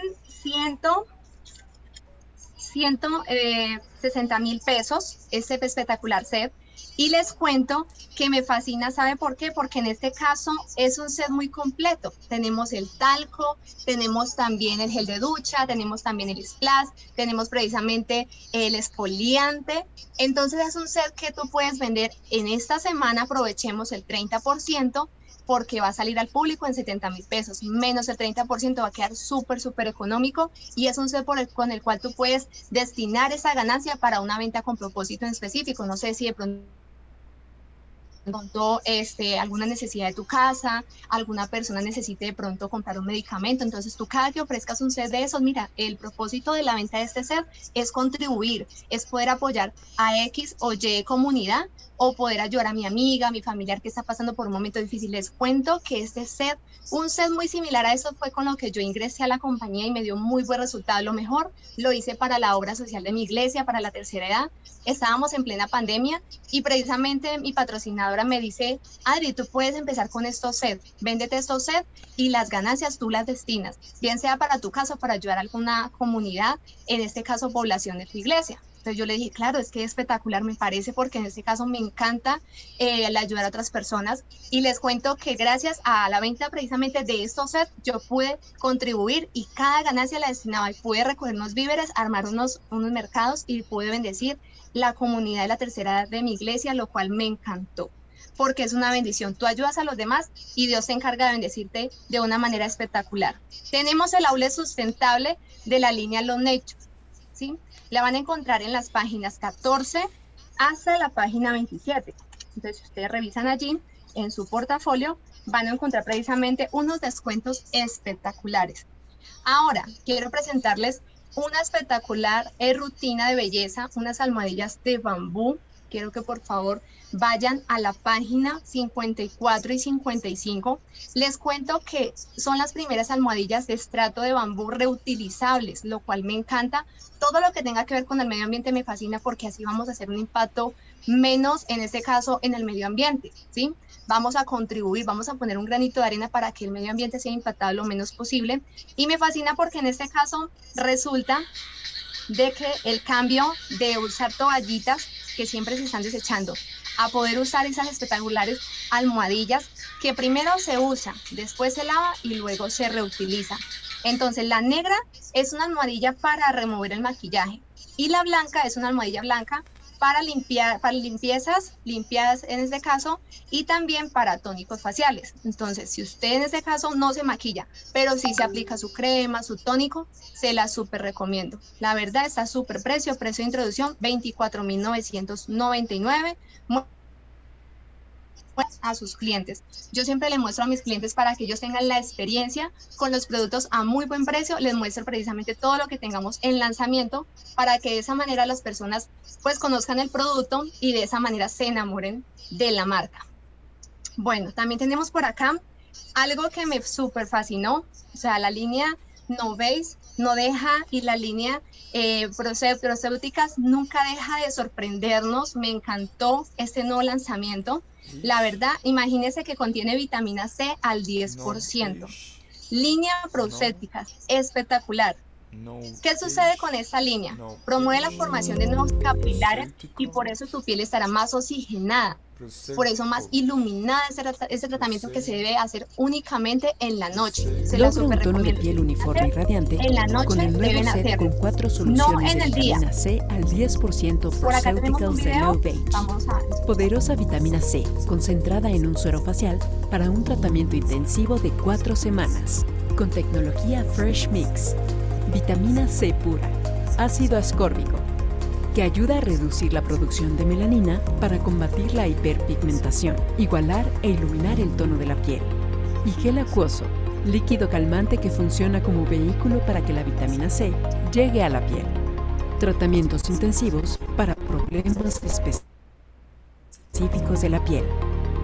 D: 160.000 pesos, este espectacular set. Y les cuento que me fascina, ¿sabe por qué? Porque en este caso es un set muy completo. Tenemos el talco, tenemos también el gel de ducha, tenemos también el splash, tenemos precisamente el exfoliante. Entonces es un set que tú puedes vender en esta semana, aprovechemos el 30%, porque va a salir al público en 70.000 pesos, menos el 30% va a quedar súper económico y es un set con el cual tú puedes destinar esa ganancia para una venta con propósito en específico. No sé si de pronto pronto alguna necesidad de tu casa, alguna persona necesite de pronto comprar un medicamento. Entonces tú cada que ofrezcas un set de esos, mira, el propósito de la venta de este set es contribuir, es poder apoyar a X o Y comunidad, o poder ayudar a mi amiga, a mi familiar que está pasando por un momento difícil. Les cuento que este set, un set muy similar a eso fue con lo que yo ingresé a la compañía y me dio muy buen resultado. Lo mejor lo hice para la obra social de mi iglesia, para la tercera edad. Estábamos en plena pandemia y precisamente mi patrocinadora me dice, Adri, tú puedes empezar con estos sets, véndete estos sets y las ganancias tú las destinas, bien sea para tu casa o para ayudar a alguna comunidad, en este caso población de tu iglesia. Entonces yo le dije, claro, es que es espectacular, me parece, porque en este caso me encanta el ayudar a otras personas. Y les cuento que gracias a la venta precisamente de estos sets, yo pude contribuir y cada ganancia la destinaba y pude recoger unos víveres, armar unos mercados y pude bendecir la comunidad de la tercera edad de mi iglesia, lo cual me encantó, porque es una bendición. Tú ayudas a los demás y Dios se encarga de bendecirte de una manera espectacular. Tenemos el outlet sustentable de la línea Los Nature, ¿sí? La van a encontrar en las páginas 14 hasta la página 27. Entonces, si ustedes revisan allí en su portafolio, van a encontrar precisamente unos descuentos espectaculares. Ahora, quiero presentarles una espectacular rutina de belleza, unas almohadillas de bambú. Quiero que por favor vayan a la página 54 y 55. Les cuento que son las primeras almohadillas de estrato de bambú reutilizables, lo cual me encanta. Todo lo que tenga que ver con el medio ambiente me fascina, porque así vamos a hacer un impacto menos, en este caso, en el medio ambiente, ¿sí? Vamos a contribuir, vamos a poner un granito de arena para que el medio ambiente sea impactado lo menos posible. Y me fascina porque en este caso resulta de que el cambio de usar toallitas que siempre se están desechando a poder usar esas espectaculares almohadillas que primero se usa, después se lava y luego se reutiliza. Entonces la negra es una almohadilla para remover el maquillaje y la blanca es una almohadilla blanca para limpiar, para limpiezas en este caso, y también para tónicos faciales. Entonces, si usted en este caso no se maquilla, pero sí se aplica su crema, su tónico, se la súper recomiendo. La verdad está súper precio de introducción, 24.999. A sus clientes. Yo siempre les muestro a mis clientes para que ellos tengan la experiencia con los productos a muy buen precio. Les muestro precisamente todo lo que tengamos en lanzamiento para que de esa manera las personas pues conozcan el producto y de esa manera se enamoren de la marca. Bueno, también tenemos por acá algo que me súper fascinó, o sea, la línea No Base no deja, y la línea Procéuticas nunca deja de sorprendernos. Me encantó este nuevo lanzamiento. La verdad, imagínense que contiene vitamina C al 10%. Línea Procéuticas, espectacular. ¿Qué sucede con esta línea? Promueve la formación de nuevos capilares y por eso tu piel estará más oxigenada, por eso más iluminada. Ese tratamiento que se debe hacer únicamente en la noche. Se la
G: Logra un tono de piel uniforme y radiante
D: en la noche,
G: con el nuevo
D: deben
G: set
D: hacerlo,
G: con 4
D: no
G: soluciones
D: en
G: de
D: el día.
G: vitamina C al 10%
D: Por acá tenemos un
G: Proceuticals de
D: video.
G: No Beige.
D: Vamos a
G: Poderosa vitamina C, concentrada en un suero facial para un tratamiento intensivo de 4 semanas. Con tecnología Fresh Mix. Vitamina C pura. Ácido ascórbico, que ayuda a reducir la producción de melanina para combatir la hiperpigmentación, igualar e iluminar el tono de la piel. Y gel acuoso, líquido calmante que funciona como vehículo para que la vitamina C llegue a la piel. Tratamientos intensivos para problemas específicos de la piel.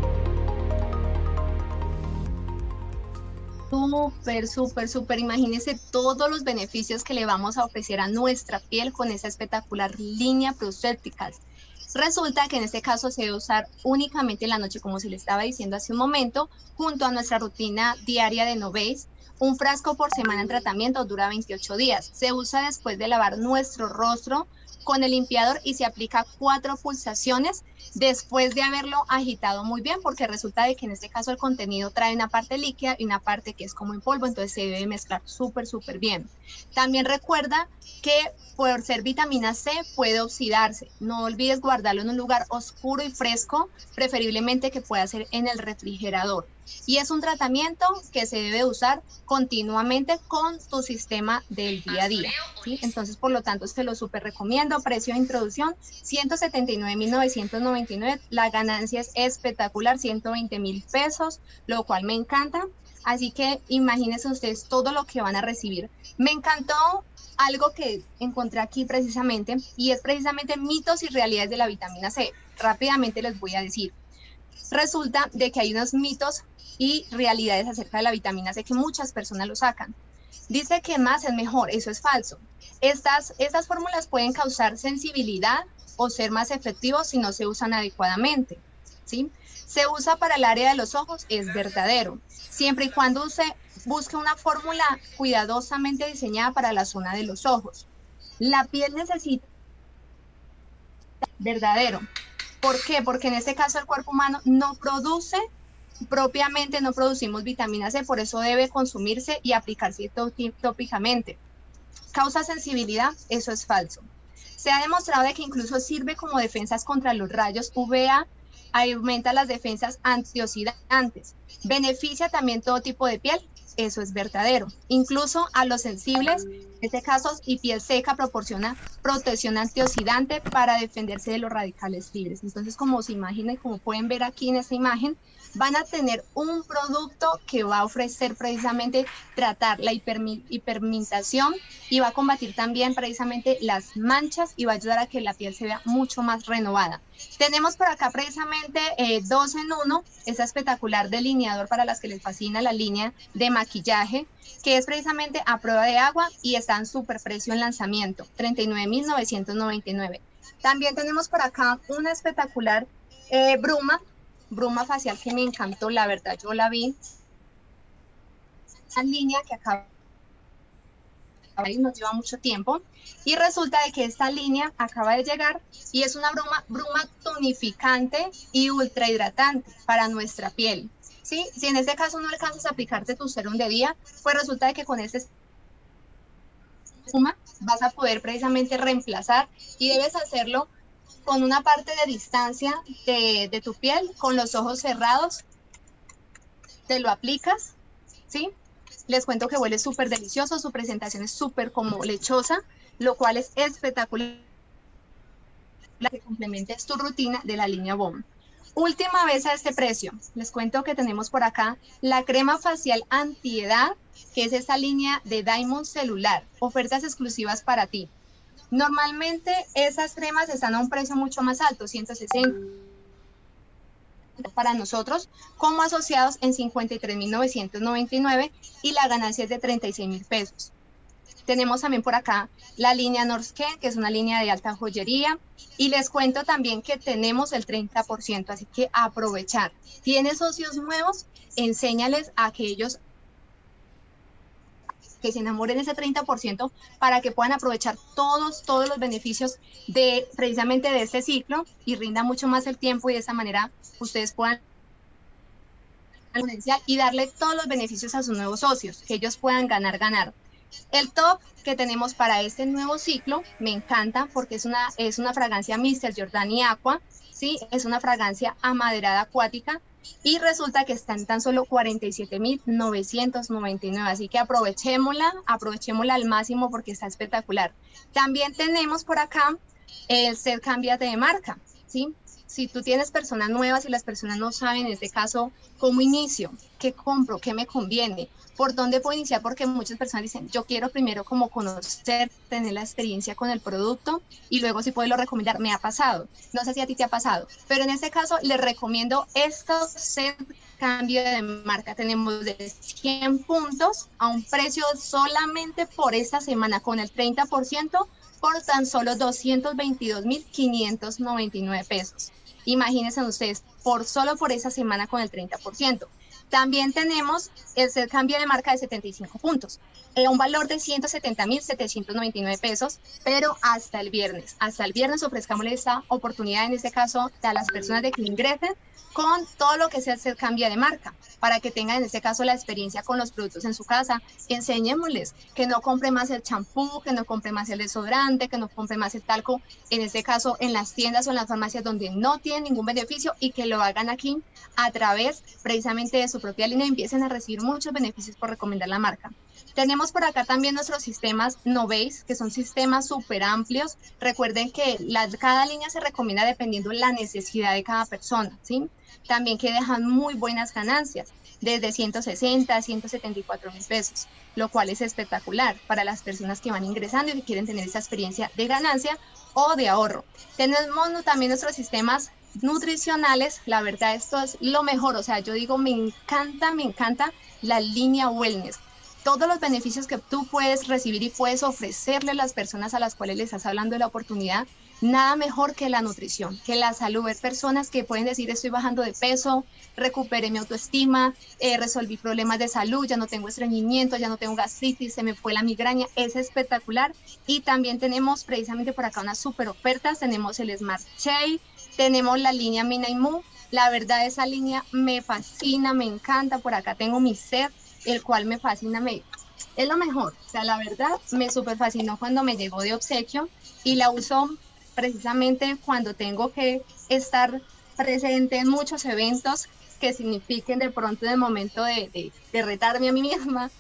D: Súper. Imagínense todos los beneficios que le vamos a ofrecer a nuestra piel con esa espectacular línea Procéuticas. Resulta que en este caso se debe usar únicamente en la noche, como se le estaba diciendo hace un momento, junto a nuestra rutina diaria de No Base. Un frasco por semana en tratamiento dura 28 días. Se usa después de lavar nuestro rostro con el limpiador y se aplica 4 pulsaciones después de haberlo agitado muy bien, porque resulta de que en este caso el contenido trae una parte líquida y una parte que es como en polvo, entonces se debe mezclar súper bien. También recuerda que por ser vitamina C puede oxidarse. No olvides guardarlo en un lugar oscuro y fresco, preferiblemente que pueda ser en el refrigerador. y es un tratamiento que se debe usar continuamente con tu sistema del día a día, ¿sí? Entonces, por lo tanto, se lo súper recomiendo. Precio de introducción, 179.999. La ganancia es espectacular, 120.000 pesos, lo cual me encanta. Así que imagínense ustedes todo lo que van a recibir. Me encantó algo que encontré aquí precisamente, y es precisamente mitos y realidades de la vitamina C. Rápidamente les voy a decir. Resulta de que hay unos mitos y realidades acerca de la vitamina C que muchas personas lo sacan. Dice que más es mejor, eso es falso. Estas fórmulas pueden causar sensibilidad o ser más efectivos si no se usan adecuadamente, ¿sí? Se usa para el área de los ojos, es verdadero, siempre y cuando busque una fórmula cuidadosamente diseñada para la zona de los ojos. La piel necesita, verdadero. ¿Por qué? Porque en este caso el cuerpo humano no produce, propiamente no producimos vitamina C, por eso debe consumirse y aplicarse tópicamente. ¿Causa sensibilidad? Eso es falso. Se ha demostrado de que incluso sirve como defensas contra los rayos UVA, aumenta las defensas antioxidantes, beneficia también todo tipo de piel, eso es verdadero. Incluso a los sensibles, en este caso, y piel seca, proporciona protección antioxidante para defenderse de los radicales libres. Entonces, como se imaginan, como pueden ver aquí en esta imagen, van a tener un producto que va a ofrecer precisamente tratar la hiperpigmentación y va a combatir también precisamente las manchas y va a ayudar a que la piel se vea mucho más renovada. Tenemos por acá precisamente 2 en 1, es espectacular delineador para las que les fascina la línea de maquillaje, que es precisamente a prueba de agua y está en súper precio en lanzamiento, 39.999. También tenemos por acá una espectacular bruma facial que me encantó, la verdad, yo la vi. Esa línea que acaba nos lleva mucho tiempo y resulta de que esta línea acaba de llegar y es una bruma tonificante y ultra hidratante para nuestra piel, ¿sí? Si en este caso no alcanzas a aplicarte tu serum de día, pues resulta de que con este bruma vas a poder precisamente reemplazar y debes hacerlo con una parte de distancia de tu piel, con los ojos cerrados, te lo aplicas, ¿sí? Les cuento que huele súper delicioso, su presentación es súper como lechosa, lo cual es espectacular, que complementes tu rutina de la línea BOM. Última vez a este precio, les cuento que tenemos por acá la crema facial antiedad, que es esta línea de Diamond Celular, ofertas exclusivas para ti. Normalmente esas cremas están a un precio mucho más alto, 160 para nosotros, como asociados en 53.999 y la ganancia es de 36.000 pesos. Tenemos también por acá la línea Norsken, que es una línea de alta joyería, y les cuento también que tenemos el 30%, así que aprovechar. ¿Tienes socios nuevos? Enséñales a que ellos que se enamoren de ese 30% para que puedan aprovechar todos los beneficios de precisamente de este ciclo y rinda mucho más el tiempo y de esa manera ustedes puedan exponencial y darle todos los beneficios a sus nuevos socios, que ellos puedan ganar. El top que tenemos para este nuevo ciclo me encanta porque es una fragancia Mr. Giordani Aqua, ¿sí? Es una fragancia amaderada acuática y resulta que está en tan solo 47.999, así que aprovechémosla al máximo porque está espectacular. También tenemos por acá el set cámbiate de marca, ¿sí? Si tú tienes personas nuevas y las personas no saben, en este caso, cómo inicio, qué compro, qué me conviene, por dónde puedo iniciar, porque muchas personas dicen, yo quiero primero como conocer, tener la experiencia con el producto y luego si puedo recomendar, me ha pasado. No sé si a ti te ha pasado, pero en este caso les recomiendo estos set cambio de marca. Tenemos de 100 puntos a un precio solamente por esta semana con el 30% por tan solo 222.599 pesos. Imagínense ustedes, solo por esa semana con el 30%. También tenemos el set cambio de marca de 75 puntos, un valor de 170.799 pesos, pero hasta el viernes ofrezcámosle esta oportunidad, en este caso, a las personas de que ingresen con todo lo que sea el set cambio de marca, para que tengan en este caso la experiencia con los productos en su casa. Enseñémosles que no compre más el champú, que no compre más el desodorante, que no compre más el talco, en este caso en las tiendas o en las farmacias donde no tienen ningún beneficio y que lo hagan aquí a través precisamente de su su propia línea y empiecen a recibir muchos beneficios por recomendar la marca. Tenemos por acá también nuestros sistemas Novase, que son sistemas súper amplios. Recuerden que cada línea se recomienda dependiendo de la necesidad de cada persona, ¿sí? También que dejan muy buenas ganancias, desde 160 a 174 mil pesos, lo cual es espectacular para las personas que van ingresando y que quieren tener esa experiencia de ganancia o de ahorro. Tenemos también nuestros sistemas nutricionales. La verdad, esto es lo mejor. O sea, yo digo, me encanta la línea Wellness. Todos los beneficios que tú puedes recibir y puedes ofrecerle a las personas a las cuales le estás hablando de la oportunidad, nada mejor que la nutrición, que la salud. Ver personas que pueden decir, estoy bajando de peso, recuperé mi autoestima, resolví problemas de salud, ya no tengo estreñimiento, ya no tengo gastritis, se me fue la migraña, es espectacular. Y también tenemos precisamente por acá unas super ofertas, tenemos el Smart Shake, tenemos la línea Mina y Mu. La verdad, esa línea me fascina, me encanta. Por acá tengo mi set, el cual me fascina, es lo mejor. O sea, la verdad, me súper fascinó cuando me llegó de obsequio y la uso precisamente cuando tengo que estar presente en muchos eventos que signifiquen de pronto en el momento de retarme a mí misma.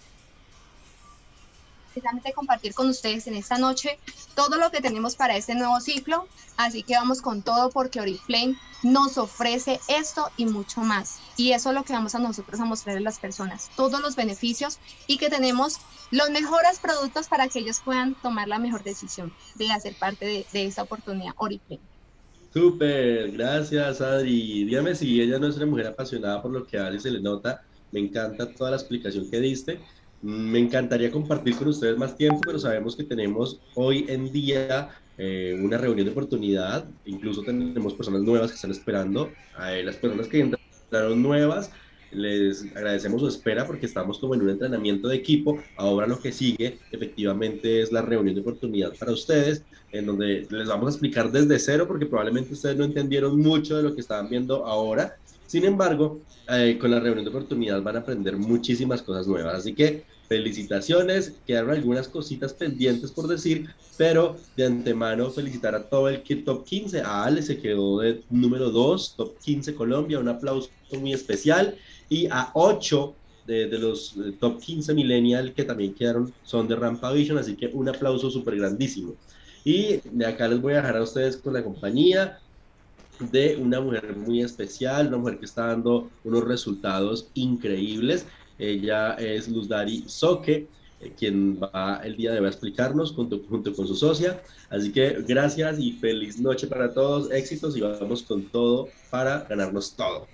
D: Precisamente compartir con ustedes en esta noche todo lo que tenemos para este nuevo ciclo, así que vamos con todo porque Oriflame nos ofrece esto y mucho más, y eso es lo que vamos a nosotros a mostrarles a las personas, todos los beneficios y que tenemos los mejores productos para que ellos puedan tomar la mejor decisión de hacer parte de esta oportunidad Oriflame.
A: Súper, gracias Adri. Dígame si ella no es una mujer apasionada por lo que hace, se le nota, me encanta toda la explicación que diste. Me encantaría compartir con ustedes más tiempo, pero sabemos que tenemos hoy en día una reunión de oportunidad, incluso tenemos personas nuevas que están esperando. A las personas que entraron nuevas, les agradecemos su espera porque estamos como en un entrenamiento de equipo. Ahora lo que sigue efectivamente es la reunión de oportunidad para ustedes, en donde les vamos a explicar desde cero porque probablemente ustedes no entendieron mucho de lo que estaban viendo ahora. Sin embargo, con la reunión de oportunidad van a aprender muchísimas cosas nuevas, así que felicitaciones, quedaron algunas cositas pendientes por decir, pero de antemano felicitar a todo el Top 15, a Ale se quedó de número 2, Top 15 Colombia, un aplauso muy especial, y a 8 de los Top 15 Millennial que también quedaron son de Rampa Vision, así que un aplauso súper grandísimo. Y de acá les voy a dejar a ustedes con la compañía de una mujer muy especial, una mujer que está dando unos resultados increíbles. Ella es Luzdari Soque, quien va el día de hoy a explicarnos junto con su socia. Así que gracias y feliz noche para todos, éxitos y vamos con todo para ganarnos todo.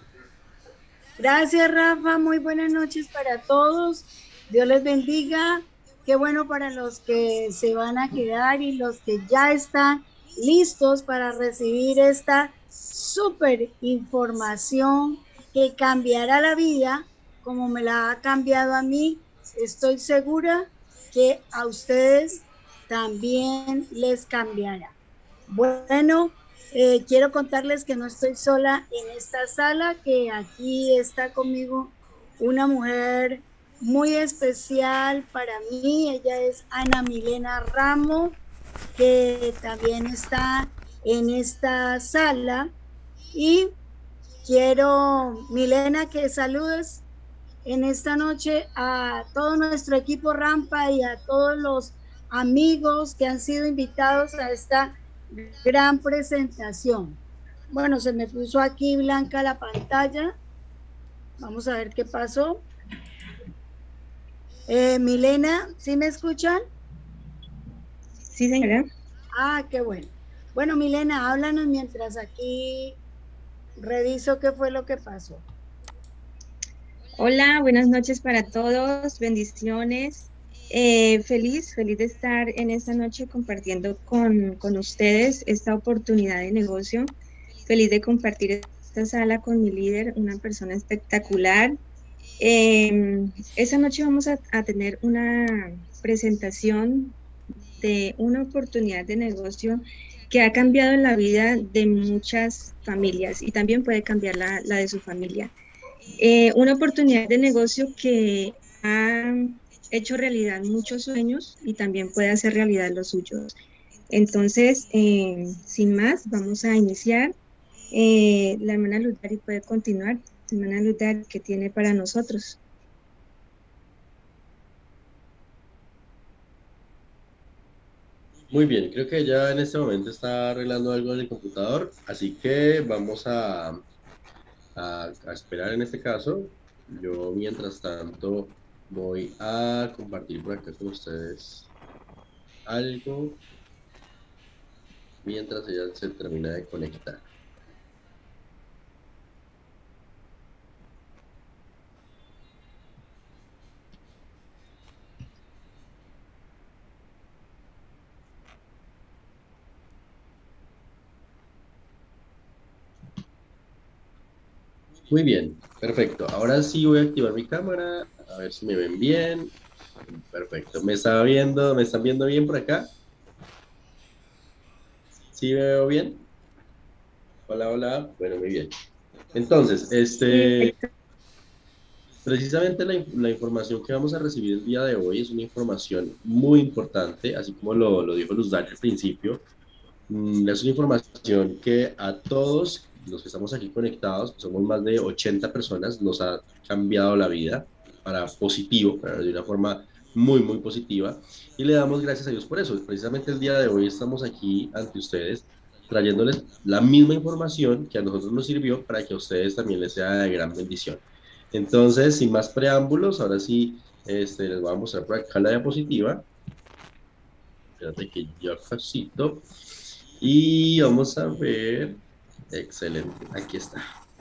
H: Gracias, Rafa, muy buenas noches para todos, Dios les bendiga, qué bueno para los que se van a quedar y los que ya están listos para recibir esta súper información que cambiará la vida, como me la ha cambiado a mí. Estoy segura que a ustedes también les cambiará. Bueno, quiero contarles que no estoy sola en esta sala, que aquí está conmigo una mujer muy especial para mí. Ella es Ana Milena Ramos, que también está en esta sala, y quiero, Milena, que saludes en esta noche a todo nuestro equipo Rampa y a todos los amigos que han sido invitados a esta gran presentación. Bueno, se me puso aquí blanca la pantalla, vamos a ver qué pasó. Milena, ¿sí me escuchan?
I: Sí, señora.
H: Ah, qué bueno. Bueno, Milena, háblanos mientras aquí reviso qué fue lo que pasó.
I: Hola, buenas noches para todos, bendiciones. Feliz de estar en esta noche compartiendo con ustedes esta oportunidad de negocio. Feliz de compartir esta sala con mi líder, una persona espectacular. Esta noche vamos a tener una presentación de una oportunidad de negocio que ha cambiado la vida de muchas familias y también puede cambiar la de su familia. Una oportunidad de negocio que ha hecho realidad muchos sueños y también puede hacer realidad los suyos. Entonces, sin más, vamos a iniciar. La hermana Luzdari puede continuar. Semana Lunar que tiene para nosotros.
A: Muy bien, creo que ella en este momento está arreglando algo en el computador, así que vamos a esperar en este caso. Yo mientras tanto voy a compartir por acá con ustedes algo mientras ella se termina de conectar. Muy bien, perfecto. Ahora sí voy a activar mi cámara, a ver si me ven bien. Perfecto. ¿Me están viendo bien por acá? ¿Sí me veo bien? Hola, hola. Bueno, muy bien. Entonces, precisamente la información que vamos a recibir el día de hoy es una información muy importante, así como lo dijo Luz Dani al principio. Es una información que a todos los que estamos aquí conectados, que somos más de 80 personas, nos ha cambiado la vida para positivo, de una forma muy, muy positiva. Y le damos gracias a Dios por eso. Precisamente el día de hoy estamos aquí ante ustedes trayéndoles la misma información que a nosotros nos sirvió para que a ustedes también les sea de gran bendición. Entonces, sin más preámbulos, ahora sí les voy a mostrar por acá la diapositiva. Espérate que yo facilito. Y vamos a ver. Excelente, aquí está.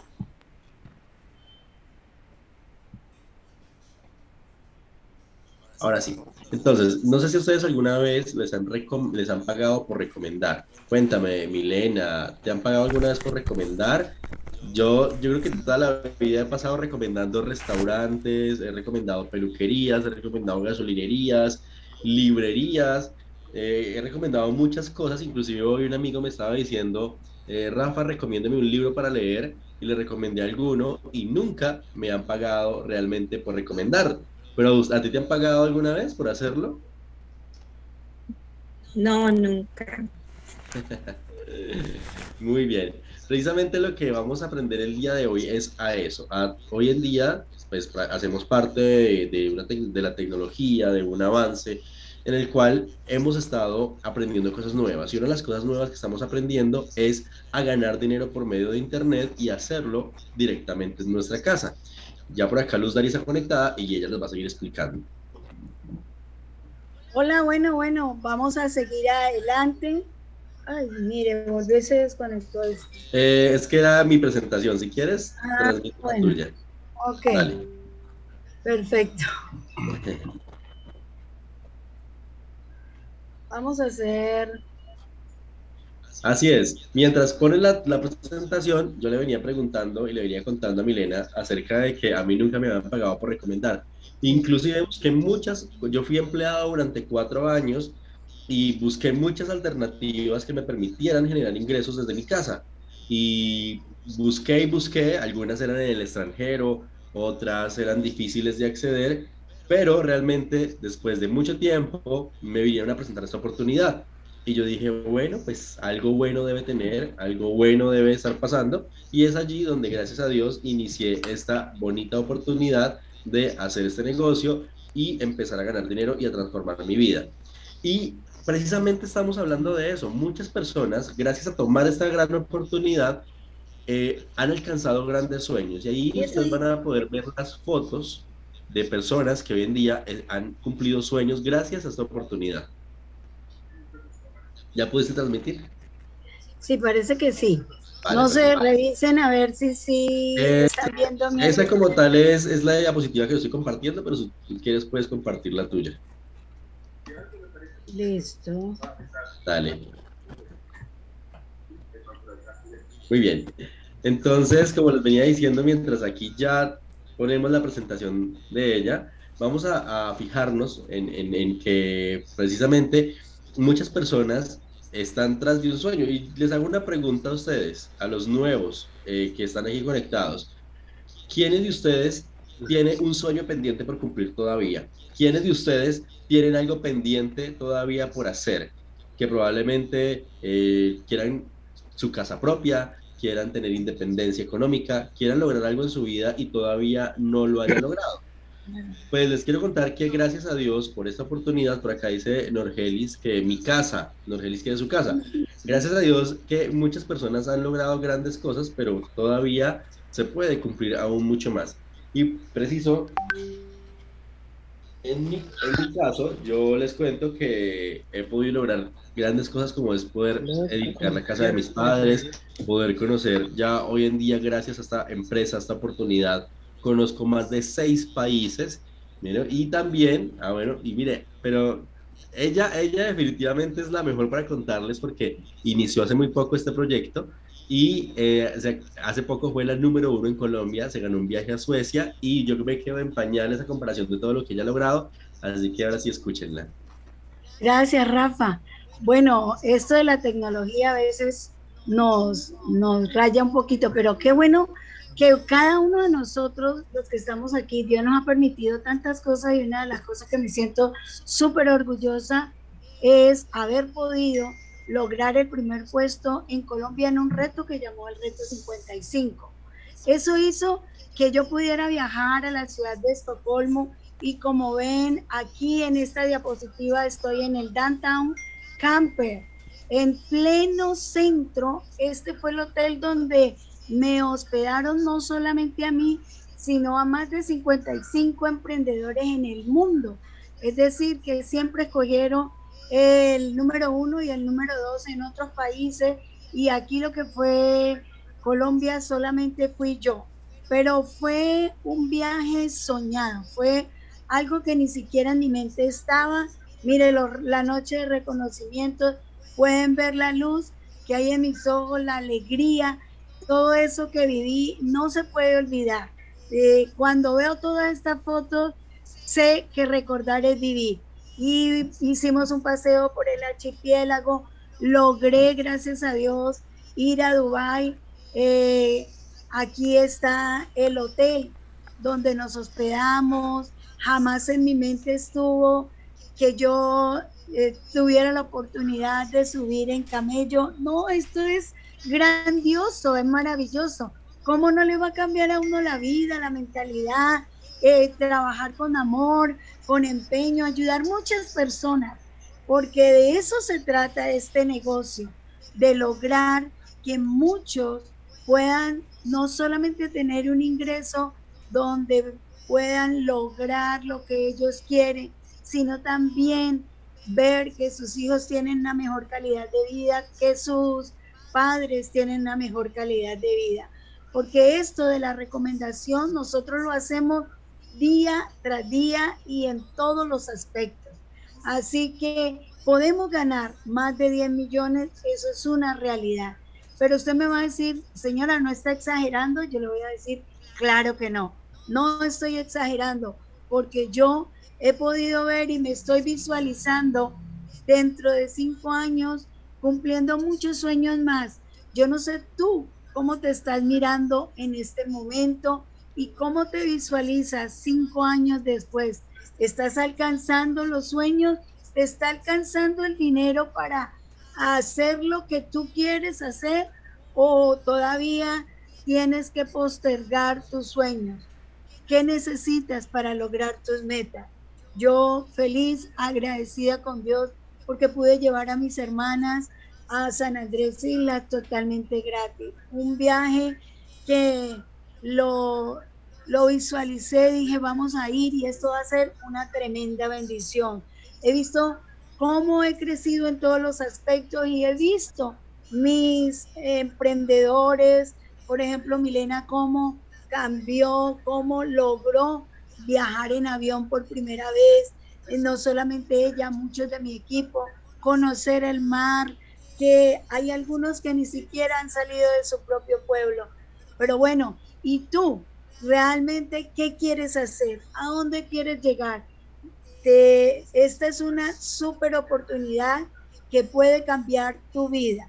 A: Ahora sí. Entonces, no sé si ustedes alguna vez les han pagado por recomendar. Cuéntame, Milena, ¿te han pagado alguna vez por recomendar? Yo creo que toda la vida he pasado recomendando restaurantes, he recomendado peluquerías, he recomendado gasolinerías, librerías, he recomendado muchas cosas. Inclusive hoy un amigo me estaba diciendo, Rafa, recomiéndame un libro para leer, y le recomendé alguno y nunca me han pagado realmente por recomendar. ¿Pero a ti te han pagado alguna vez por hacerlo?
I: No, nunca.
A: Muy bien. Precisamente lo que vamos a aprender el día de hoy es a eso. Hoy en día, pues hacemos parte de la tecnología, de un avance en el cual hemos estado aprendiendo cosas nuevas. Y una de las cosas nuevas que estamos aprendiendo es a ganar dinero por medio de Internet y hacerlo directamente en nuestra casa. Ya por acá Luz Dari está conectada y ella les va a seguir explicando.
H: Hola, bueno, vamos a seguir adelante. Ay, mire, volvió y se desconectó esto.
A: Es que era mi presentación, si quieres, transmite la tuya.
H: Ok,
A: Dale.
H: Perfecto. Vamos a hacer...
A: Así es. Mientras ponen la presentación, yo le venía preguntando y le venía contando a Milena acerca de que a mí nunca me habían pagado por recomendar. Inclusive busqué yo fui empleado durante 4 años y busqué muchas alternativas que me permitieran generar ingresos desde mi casa. Y busqué, algunas eran en el extranjero, otras eran difíciles de acceder, pero realmente después de mucho tiempo me vinieron a presentar esta oportunidad. Y yo dije, bueno, pues algo bueno debe tener, algo bueno debe estar pasando. Y es allí donde, gracias a Dios, inicié esta bonita oportunidad de hacer este negocio y empezar a ganar dinero y a transformar mi vida. Y precisamente estamos hablando de eso. Muchas personas, gracias a tomar esta gran oportunidad, han alcanzado grandes sueños. Y ahí ustedes van a poder ver las fotos de personas que hoy en día han cumplido sueños gracias a esta oportunidad. ¿Ya pudiste transmitir?
H: Sí, parece que sí.
A: Vale,
H: no sé,
A: perfecto.
H: revisen a ver si están viendo.
A: Esa como tal es la diapositiva que yo estoy compartiendo, pero si tú quieres puedes compartir la tuya.
H: Listo.
A: Dale. Muy bien. Entonces, como les venía diciendo, mientras aquí ya ponemos la presentación de ella, vamos a fijarnos en que precisamente muchas personas están tras de un sueño. Y les hago una pregunta a ustedes, a los nuevos que están aquí conectados. ¿Quiénes de ustedes tienen un sueño pendiente por cumplir todavía? ¿Quiénes de ustedes tienen algo pendiente todavía por hacer? Que probablemente quieran su casa propia, quieran tener independencia económica, quieran lograr algo en su vida y todavía no lo hayan logrado. Pues les quiero contar que gracias a Dios por esta oportunidad, por acá dice Norgelis que mi casa, Norgelis que es su casa, gracias a Dios que muchas personas han logrado grandes cosas, pero todavía se puede cumplir aún mucho más. Y preciso, en mi caso, yo les cuento que he podido lograr grandes cosas como es poder edificar la casa de mis padres, poder conocer ya hoy en día, gracias a esta empresa, a esta oportunidad, conozco más de 6 países, mire, y también, bueno, y mire, pero ella definitivamente es la mejor para contarles porque inició hace muy poco este proyecto y hace poco fue la número 1 en Colombia, se ganó un viaje a Suecia y yo me quedo en pañales a comparación de todo lo que ella ha logrado, así que ahora sí escúchenla.
H: Gracias, Rafa. Bueno, esto de la tecnología a veces nos raya un poquito, pero qué bueno que cada uno de nosotros, los que estamos aquí, Dios nos ha permitido tantas cosas y una de las cosas que me siento súper orgullosa es haber podido lograr el primer puesto en Colombia en un reto que llamó el Reto 55. Eso hizo que yo pudiera viajar a la ciudad de Estocolmo y como ven aquí en esta diapositiva estoy en el Downtown Camper, en pleno centro. Este fue el hotel donde me hospedaron no solamente a mí, sino a más de 55 emprendedores en el mundo. Es decir, que siempre escogieron el número 1 y el número 2 en otros países, y aquí lo que fue Colombia solamente fui yo. Pero fue un viaje soñado, fue algo que ni siquiera en mi mente estaba. Mire, la noche de reconocimiento, pueden ver la luz que hay en mis ojos, la alegría. Todo eso que viví no se puede olvidar. Cuando veo todas estas fotos, sé que recordar es vivir. Y hicimos un paseo por el archipiélago. Logré, gracias a Dios, ir a Dubái. Aquí está el hotel donde nos hospedamos. Jamás en mi mente estuvo que yo tuviera la oportunidad de subir en camello. No, esto es grandioso, es maravilloso. ¿Cómo no le va a cambiar a uno la vida, la mentalidad? Trabajar con amor, con empeño, ayudar muchas personas, porque de eso se trata este negocio, de lograr que muchos puedan no solamente tener un ingreso donde puedan lograr lo que ellos quieren, sino también ver que sus hijos tienen una mejor calidad de vida, que sus padres tienen una mejor calidad de vida. Porque esto de la recomendación nosotros lo hacemos día tras día y en todos los aspectos. Así que podemos ganar más de 10 millones, eso es una realidad. Pero usted me va a decir, señora, ¿no está exagerando? Yo le voy a decir, claro que no. No estoy exagerando, porque yo he podido ver y me estoy visualizando dentro de 5 años cumpliendo muchos sueños más. Yo no sé tú cómo te estás mirando en este momento y cómo te visualizas 5 años después. ¿Estás alcanzando los sueños? ¿Te está alcanzando el dinero para hacer lo que tú quieres hacer? ¿O todavía tienes que postergar tus sueños? ¿Qué necesitas para lograr tus metas? Yo feliz, agradecida con Dios porque pude llevar a mis hermanas a San Andrés Islas totalmente gratis. Un viaje que lo visualicé, dije vamos a ir y esto va a ser una tremenda bendición. He visto cómo he crecido en todos los aspectos y he visto mis emprendedores, por ejemplo Milena, cómo cambió, cómo logró viajar en avión por primera vez, no solamente ella, muchos de mi equipo, conocer el mar, que hay algunos que ni siquiera han salido de su propio pueblo. Pero bueno, ¿y tú realmente qué quieres hacer? ¿A dónde quieres llegar? Esta es una súper oportunidad que puede cambiar tu vida.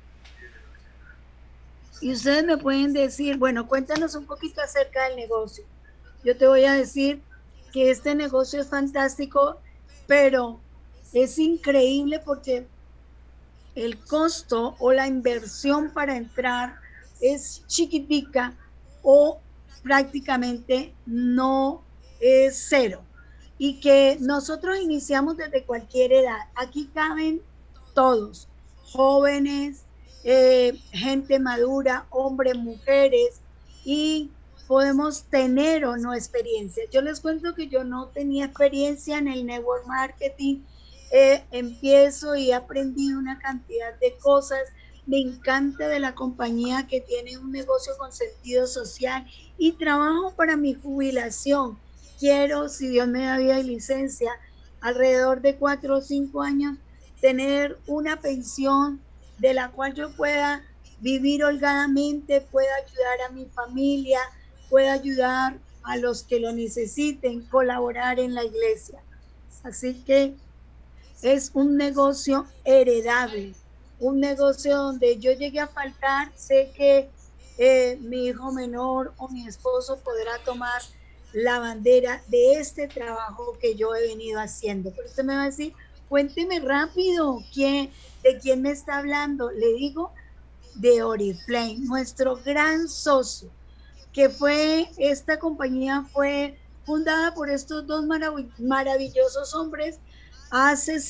H: Y ustedes me pueden decir, bueno, cuéntanos un poquito acerca del negocio. Yo te voy a decir que este negocio es fantástico, pero es increíble porque el costo o la inversión para entrar es chiquitica o prácticamente no es cero, y que nosotros iniciamos desde cualquier edad. Aquí caben todos, jóvenes, gente madura, hombres, mujeres, y podemos tener o no experiencia. Yo les cuento que yo no tenía experiencia en el network marketing, empiezo y he aprendido una cantidad de cosas. Me encanta de la compañía que tiene un negocio con sentido social y trabajo para mi jubilación. Quiero, si Dios me da vida y licencia, alrededor de 4 o 5 años, tener una pensión de la cual yo pueda vivir holgadamente, pueda ayudar a mi familia, pueda ayudar a los que lo necesiten, colaborar en la iglesia. Así que es un negocio heredable, un negocio donde yo llegué a faltar, sé que mi hijo menor o mi esposo podrá tomar la bandera de este trabajo que yo he venido haciendo. Pero usted me va a decir, cuénteme rápido, ¿de quién me está hablando? Le digo, de Oriflame, nuestro gran socio, que esta compañía fue fundada por estos dos maravillosos hombres hace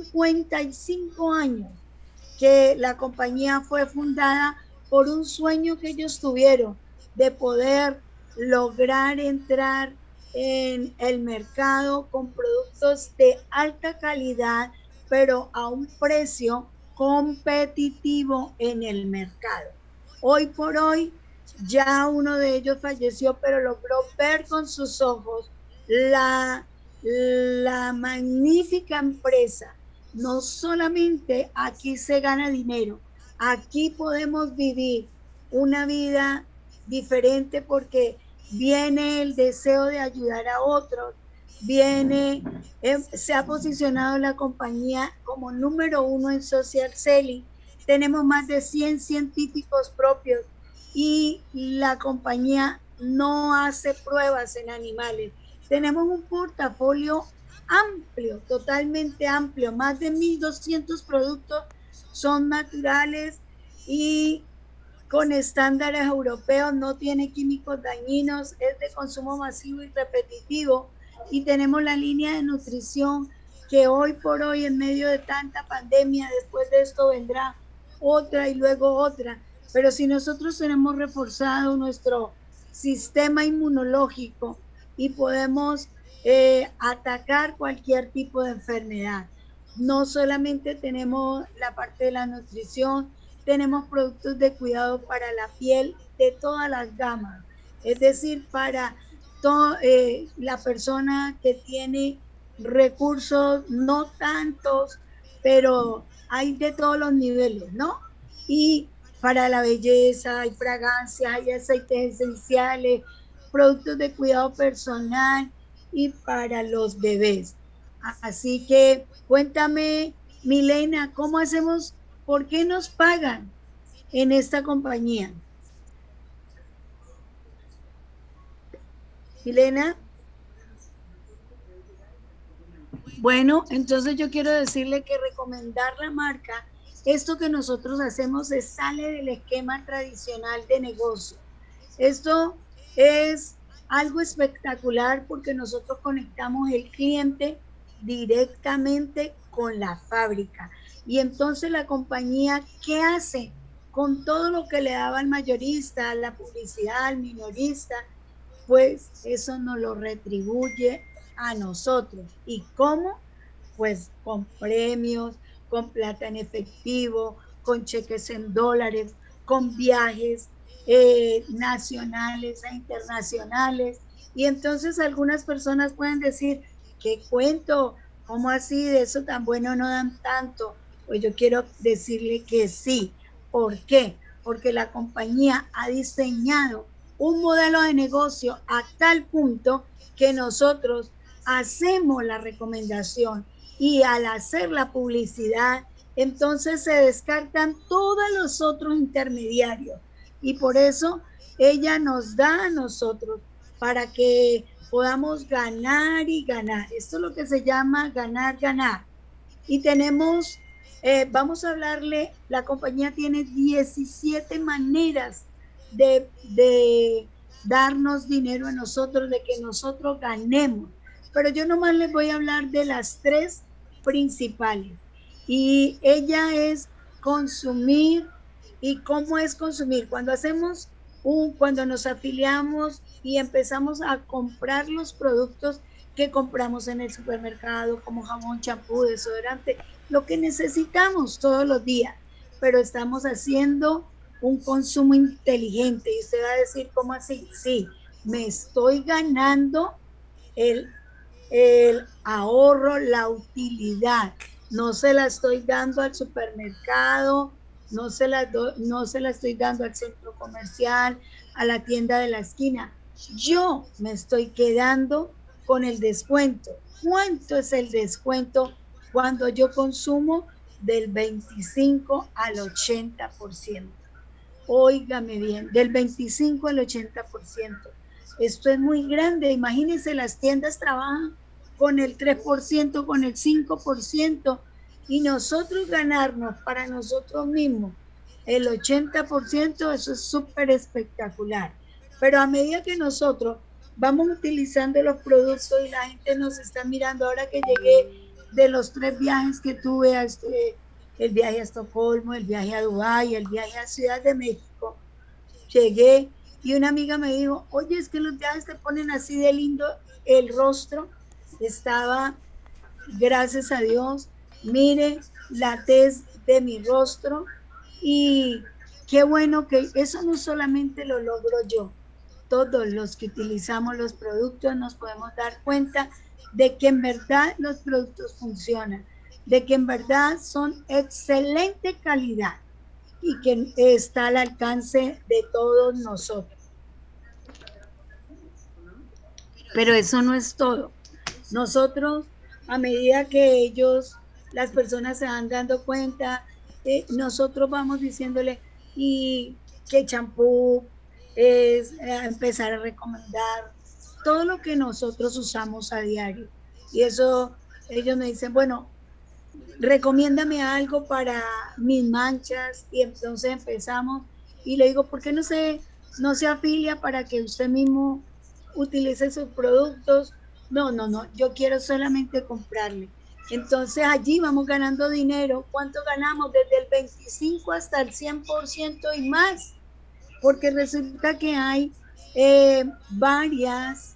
H: 55 años, que la compañía fue fundada por un sueño que ellos tuvieron de poder lograr entrar en el mercado con productos de alta calidad, pero a un precio competitivo en el mercado. Hoy por hoy, ya uno de ellos falleció, pero logró ver con sus ojos la magnífica empresa. No solamente aquí se gana dinero, aquí podemos vivir una vida diferente porque viene el deseo de ayudar a otros, se ha posicionado la compañía como número 1 en social selling, tenemos más de 100 científicos propios y la compañía no hace pruebas en animales. Tenemos un portafolio amplio, totalmente amplio, más de 1.200 productos son naturales y con estándares europeos, no tiene químicos dañinos, es de consumo masivo y repetitivo, y tenemos la línea de nutrición que hoy por hoy, en medio de tanta pandemia, después de esto vendrá otra y luego otra, pero si nosotros tenemos reforzado nuestro sistema inmunológico y podemos atacar cualquier tipo de enfermedad, no solamente tenemos la parte de la nutrición, tenemos productos de cuidado para la piel de todas las gamas, es decir, para la persona que tiene recursos, no tantos, pero hay de todos los niveles, ¿no? Y para la belleza, hay fragancias, hay aceites esenciales, productos de cuidado personal y para los bebés. Así que cuéntame, Milena, ¿cómo hacemos? ¿Por qué nos pagan en esta compañía? Milena. Bueno, entonces yo quiero decirle que recomendar la marca, esto que nosotros hacemos se sale del esquema tradicional de negocio. Esto es algo espectacular porque nosotros conectamos el cliente directamente con la fábrica. Y entonces la compañía, ¿qué hace? Con todo lo que le daba al mayorista, la publicidad, al minorista, pues eso nos lo retribuye a nosotros. ¿Y cómo? Pues con premios, con plata en efectivo, con cheques en dólares, con viajes nacionales e internacionales. Y entonces algunas personas pueden decir, ¿qué cuento? ¿Cómo así? De eso tan bueno no dan tanto. Pues yo quiero decirle que sí. ¿Por qué? Porque la compañía ha diseñado un modelo de negocio a tal punto que nosotros hacemos la recomendación y al hacer la publicidad, entonces se descartan todos los otros intermediarios. Y por eso ella nos da a nosotros para que podamos ganar y ganar. Esto es lo que se llama ganar, ganar. Y vamos a hablarle, la compañía tiene 17 maneras de darnos dinero a nosotros, de que nosotros ganemos. Pero yo nomás les voy a hablar de las 3 principales. Y ella es consumir. ¿Y cómo es consumir? Cuando cuando nos afiliamos y empezamos a comprar los productos que compramos en el supermercado, como jabón, champú, desodorante, lo que necesitamos todos los días, pero estamos haciendo un consumo inteligente. Y usted va a decir, ¿cómo así? Sí, me estoy ganando el ahorro, la utilidad. No se la estoy dando al supermercado, no se la estoy dando al centro comercial, a la tienda de la esquina. Yo me estoy quedando con el descuento. ¿Cuánto es el descuento cuando yo consumo? Del 25 al 80%. Óigame bien, del 25 al 80%. Esto es muy grande. Imagínense, las tiendas trabajan con el 3%, con el 5%, y nosotros ganarnos para nosotros mismos el 80%, eso es súper espectacular. Pero a medida que nosotros vamos utilizando los productos y la gente nos está mirando, ahora que llegué de los 3 viajes que tuve, el viaje a Estocolmo, el viaje a Dubái, el viaje a Ciudad de México, llegué y una amiga me dijo, oye, es que los viajes te ponen así de lindo el rostro. Estaba, gracias a Dios, mire la tez de mi rostro, y qué bueno que eso no solamente lo logro yo, todos los que utilizamos los productos nos podemos dar cuenta de que en verdad los productos funcionan, de que en verdad son excelente calidad y que está al alcance de todos nosotros. Pero eso no es todo. Nosotros, a medida que las personas se van dando cuenta, nosotros vamos diciéndole, y qué champú es, empezar a recomendar todo lo que nosotros usamos a diario. Y eso, ellos me dicen, bueno, recomiéndame algo para mis manchas, y entonces empezamos, y le digo, ¿por qué no se afilia para que usted mismo utilice sus productos? No, yo quiero solamente comprarle. Entonces allí vamos ganando dinero. ¿Cuánto ganamos? Desde el 25 hasta el 100% y más, porque resulta que hay varias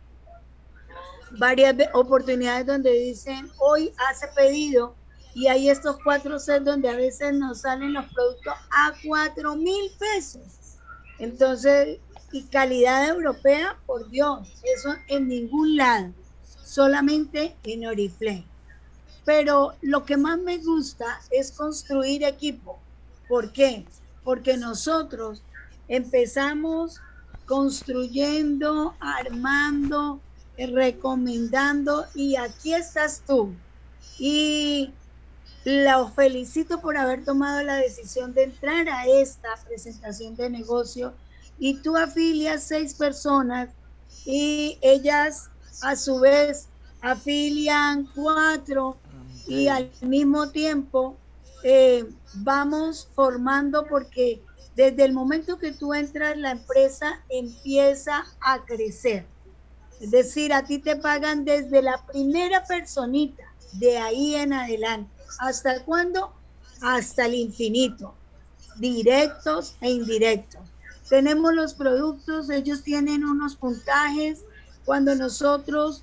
H: oportunidades donde dicen, hoy hace pedido, y hay estos 4 sets donde a veces nos salen los productos a 4,000 pesos. Entonces, y calidad europea, por Dios, eso en ningún lado, solamente en Oriflame. Pero lo que más me gusta es construir equipo. ¿Por qué? Porque nosotros empezamos construyendo, armando, recomendando, y aquí estás tú. Y los felicito por haber tomado la decisión de entrar a esta presentación de negocio, y tú afilias 6 personas y ellas a su vez afilian 4, y al mismo tiempo vamos formando, porque desde el momento que tú entras, la empresa empieza a crecer. Es decir, a ti te pagan desde la primera personita, de ahí en adelante. ¿Hasta cuándo? Hasta el infinito, directos e indirectos. Tenemos los productos, ellos tienen unos puntajes. Cuando nosotros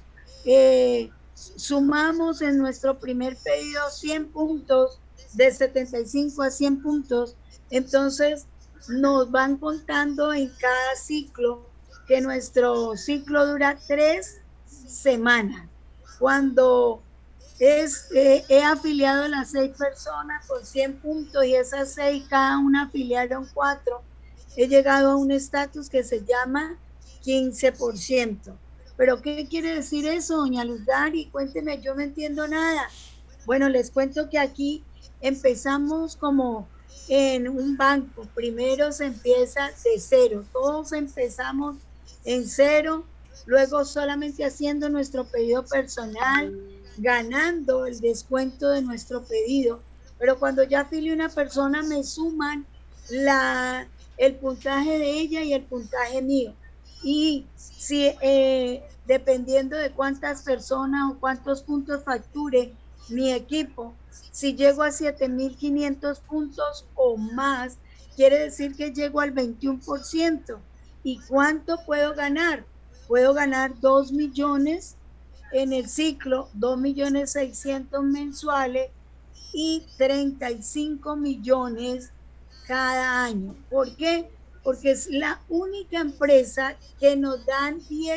H: sumamos en nuestro primer pedido 100 puntos, de 75 a 100 puntos, entonces nos van contando en cada ciclo, que nuestro ciclo dura 3 semanas. Cuando he afiliado a las 6 personas por 100 puntos, y esas 6 cada una afiliaron 4, he llegado a un estatus que se llama 15%. ¿Pero qué quiere decir eso, doña Luz Dari? Cuénteme, yo no entiendo nada. Bueno, les cuento que aquí empezamos como en un banco. Primero se empieza de 0. Todos empezamos en 0, luego solamente haciendo nuestro pedido personal, ganando el descuento de nuestro pedido. Pero cuando ya afilio una persona, me suman el puntaje de ella y el puntaje mío. Y si dependiendo de cuántas personas o cuántos puntos facture mi equipo, si llego a 7,500 puntos o más, quiere decir que llego al 21%. ¿Y cuánto puedo ganar? Puedo ganar 2 millones en el ciclo, 2,600,000 mensuales y 35 millones cada año. ¿Por qué? Porque es la única empresa que nos dan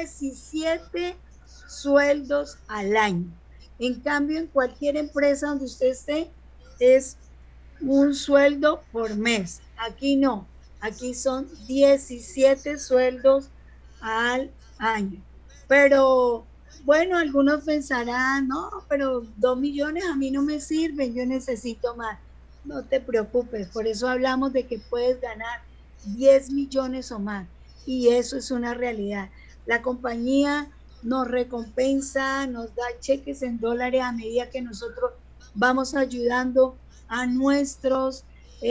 H: 17 sueldos al año. En cambio, en cualquier empresa donde usted esté, es un sueldo por mes. Aquí no. Aquí son 17 sueldos al año. Pero bueno, algunos pensarán, no, pero 2 millones a mí no me sirven, yo necesito más. No te preocupes, por eso hablamos de que puedes ganar 10 millones o más. Y eso es una realidad. La compañía nos recompensa, nos da cheques en dólares a medida que nosotros vamos ayudando a nuestros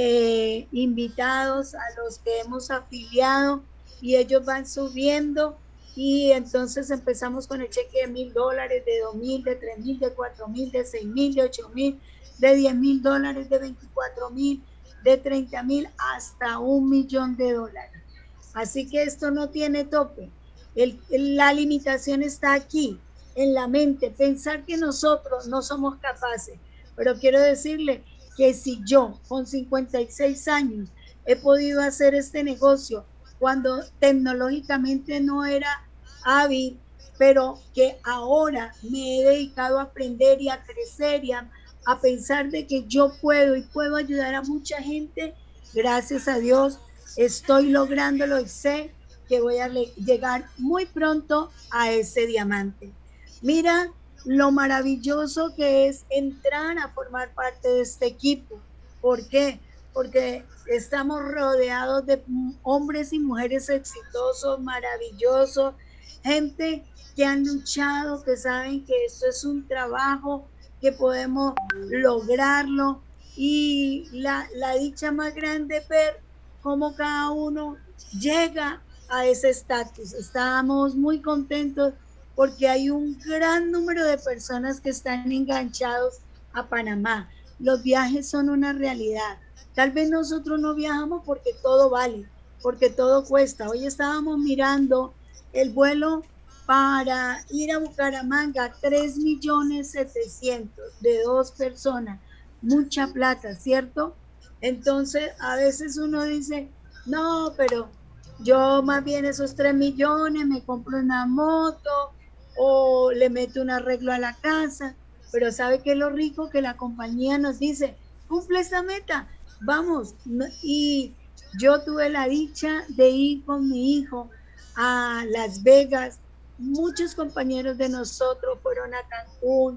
H: invitados, a los que hemos afiliado, y ellos van subiendo. Y entonces empezamos con el cheque de $1,000, de 2,000, de 3,000, de 4,000, de 6,000, de 8,000, de 10,000 de 24,000, de 30,000 hasta $1,000,000. Así que esto no tiene tope. La limitación está aquí, en la mente, pensar que nosotros no somos capaces. Pero quiero decirle que si yo con 56 años he podido hacer este negocio cuando tecnológicamente no era hábil, pero que ahora me he dedicado a aprender y a crecer y a pensar de que yo puedo y puedo ayudar a mucha gente, gracias a Dios estoy lográndolo y sé que voy a llegar muy pronto a ese diamante. Mira lo maravilloso que es entrar a formar parte de este equipo. ¿Por qué? Porque estamos rodeados de hombres y mujeres exitosos, maravillosos, gente que han luchado, que saben que esto es un trabajo, que podemos lograrlo, y la dicha más grande es ver cómo cada uno llega a ese estatus. Estamos muy contentos porque hay un gran número de personas que están enganchados a Panamá. Los viajes son una realidad. Tal vez nosotros no viajamos porque todo vale, porque todo cuesta. Hoy estábamos mirando el vuelo para ir a Bucaramanga, 3,700,000 de 2 personas. Mucha plata, ¿cierto? Entonces, a veces uno dice, no, pero yo más bien esos 3 millones me compro una moto o le meto un arreglo a la casa. Pero ¿sabe qué es lo rico? Que la compañía nos dice, cumple esta meta, vamos. Y yo tuve la dicha de ir con mi hijo a Las Vegas. Muchos compañeros de nosotros fueron a Cancún,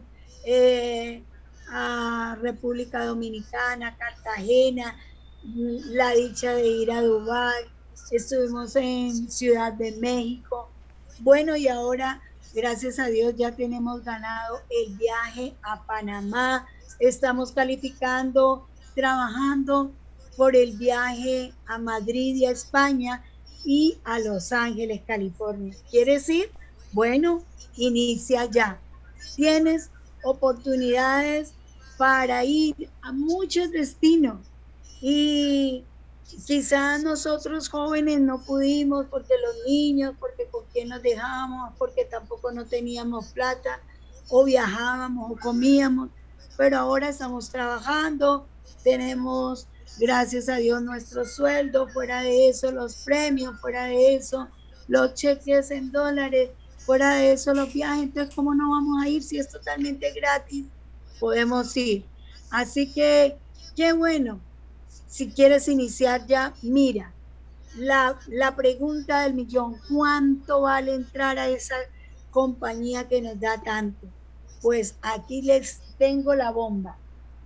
H: a República Dominicana, Cartagena, la dicha de ir a Dubái, estuvimos en Ciudad de México. Bueno, y ahora, gracias a Dios, ya tenemos ganado el viaje a Panamá, estamos calificando, trabajando por el viaje a Madrid y a España y a Los Ángeles, California. ¿Quieres ir? Bueno, inicia ya. Tienes oportunidades para ir a muchos destinos y quizás nosotros jóvenes no pudimos porque los niños, porque con quién nos dejamos, porque tampoco no teníamos plata, o viajábamos o comíamos, pero ahora estamos trabajando, tenemos, gracias a Dios, nuestro sueldo, fuera de eso los premios, fuera de eso los cheques en dólares, fuera de eso los viajes. Entonces, ¿cómo no vamos a ir si es totalmente gratis? Podemos ir. Así que, qué bueno. Si quieres iniciar ya, mira, la pregunta del millón, ¿cuánto vale entrar a esa compañía que nos da tanto? Pues aquí les tengo la bomba.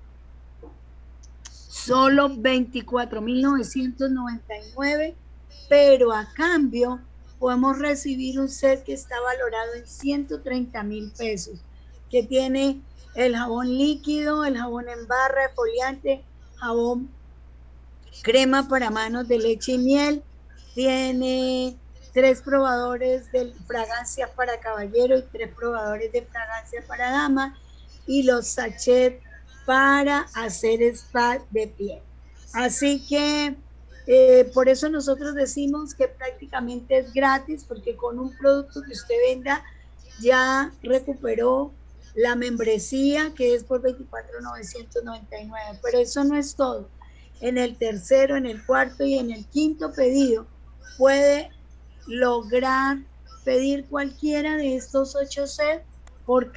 H: Solo 24,999, pero a cambio podemos recibir un set que está valorado en 130,000 pesos, que tiene el jabón líquido, el jabón en barra, exfoliante, jabón crema para manos de leche y miel, tiene 3 probadores de fragancia para caballero y 3 probadores de fragancia para dama, y los sachets para hacer spa de piel. Así que por eso nosotros decimos que prácticamente es gratis, porque con un producto que usted venda ya recuperó la membresía, que es por $24,999. Pero eso no es todo. En el tercero, en el cuarto y en el quinto pedido puede lograr pedir cualquiera de estos 8 sets por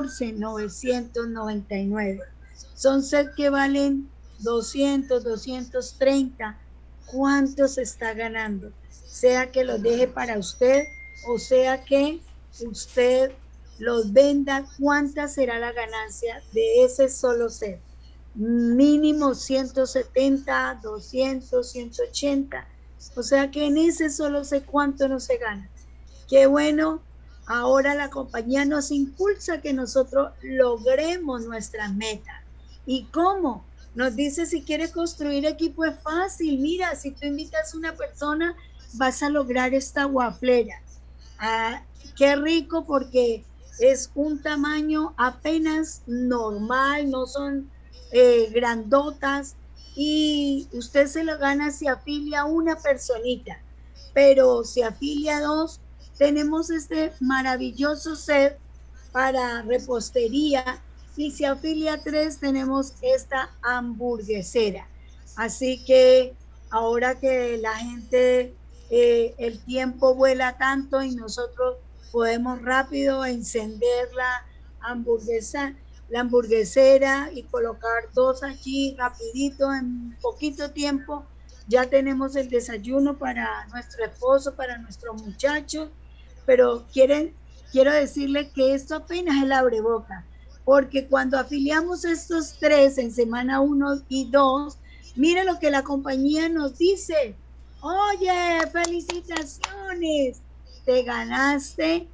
H: $14,999. Son sets que valen 200, 230. ¿Cuánto se está ganando? Sea que los deje para usted o sea que usted los venda, ¿cuánta será la ganancia de ese solo set? Mínimo 170, 200, 180. O sea que en ese solo set, ¿cuánto no se gana? Qué bueno. Ahora la compañía nos impulsa que nosotros logremos nuestras metas. ¿Y cómo? Nos dice, si quieres construir equipo es fácil. Mira, si tú invitas a una persona, vas a lograr esta waflera. Ah, qué rico, porque es un tamaño apenas normal, no son grandotas, y usted se lo gana si afilia a una personita. Pero si afilia a 2, tenemos este maravilloso set para repostería, y si afilia a 3, tenemos esta hamburguesera. Así que ahora que la gente, el tiempo vuela tanto y nosotros podemos rápido encender la hamburguesera y colocar 2 allí rapidito en poquito tiempo. Ya tenemos el desayuno para nuestro esposo, para nuestros muchachos, pero quiero decirle que esto apenas es la abreboca, porque cuando afiliamos estos 3 en semana 1 y 2, mire lo que la compañía nos dice. Oye, felicitaciones, te ganaste,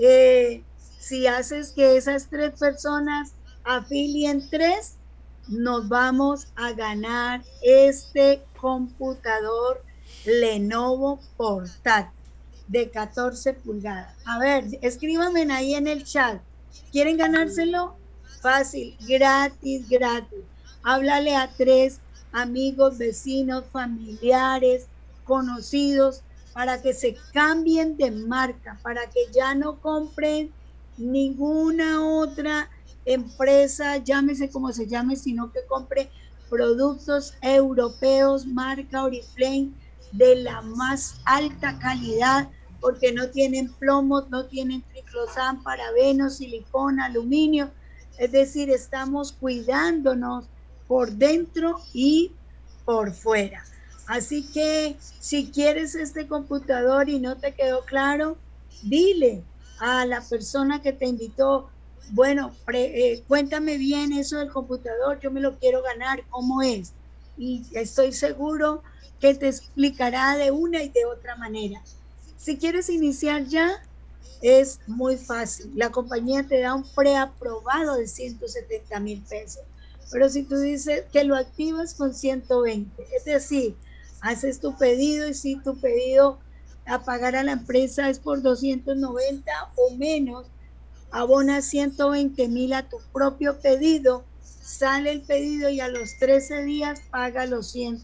H: si haces que esas 3 personas afilien 3, nos vamos a ganar este computador Lenovo portátil de 14 pulgadas. A ver, escríbanme ahí en el chat. ¿Quieren ganárselo? Fácil, gratis. Háblale a 3 amigos, vecinos, familiares, conocidos, para que se cambien de marca, para que ya no compren ninguna otra empresa, llámese como se llame, sino que compre productos europeos, marca Oriflame, de la más alta calidad, porque no tienen plomos, no tienen triclosan, parabenos, silicona, aluminio. Es decir, estamos cuidándonos por dentro y por fuera. Así que si quieres este computador y no te quedó claro, dile a la persona que te invitó, bueno, cuéntame bien eso del computador, yo me lo quiero ganar, ¿cómo es? Y estoy seguro que te explicará de una y de otra manera. Si quieres iniciar ya, es muy fácil. La compañía te da un preaprobado de 170,000 pesos. Pero si tú dices que lo activas con 120, es decir, haces tu pedido, y si tu pedido a pagar a la empresa es por 290 o menos, abonas 120,000 a tu propio pedido, sale el pedido y a los 13 días paga los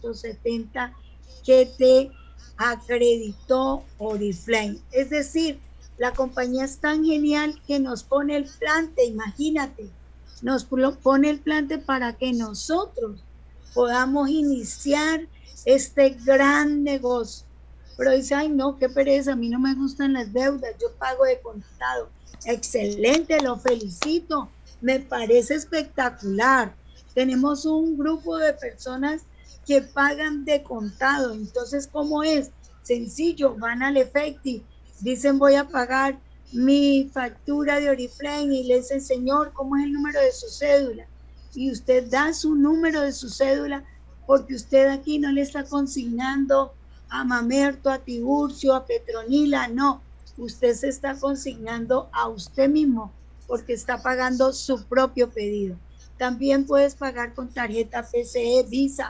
H: 170 que te acreditó Oriflame. Es decir, la compañía es tan genial que nos pone el plante, imagínate, nos pone el plante para que nosotros podamos iniciar este gran negocio. Pero dice, ay no, qué pereza, a mí no me gustan las deudas, yo pago de contado. Excelente, lo felicito, me parece espectacular. Tenemos un grupo de personas que pagan de contado. Entonces, ¿cómo es? Sencillo, van al Efecti, dicen voy a pagar mi factura de Oriflame y le dicen, señor, ¿cómo es el número de su cédula? Y usted da su número de su cédula, porque usted aquí no le está consignando a Mamerto, a Tiburcio, a Petronila, no, usted se está consignando a usted mismo, porque está pagando su propio pedido. También puedes pagar con tarjeta PCE, Visa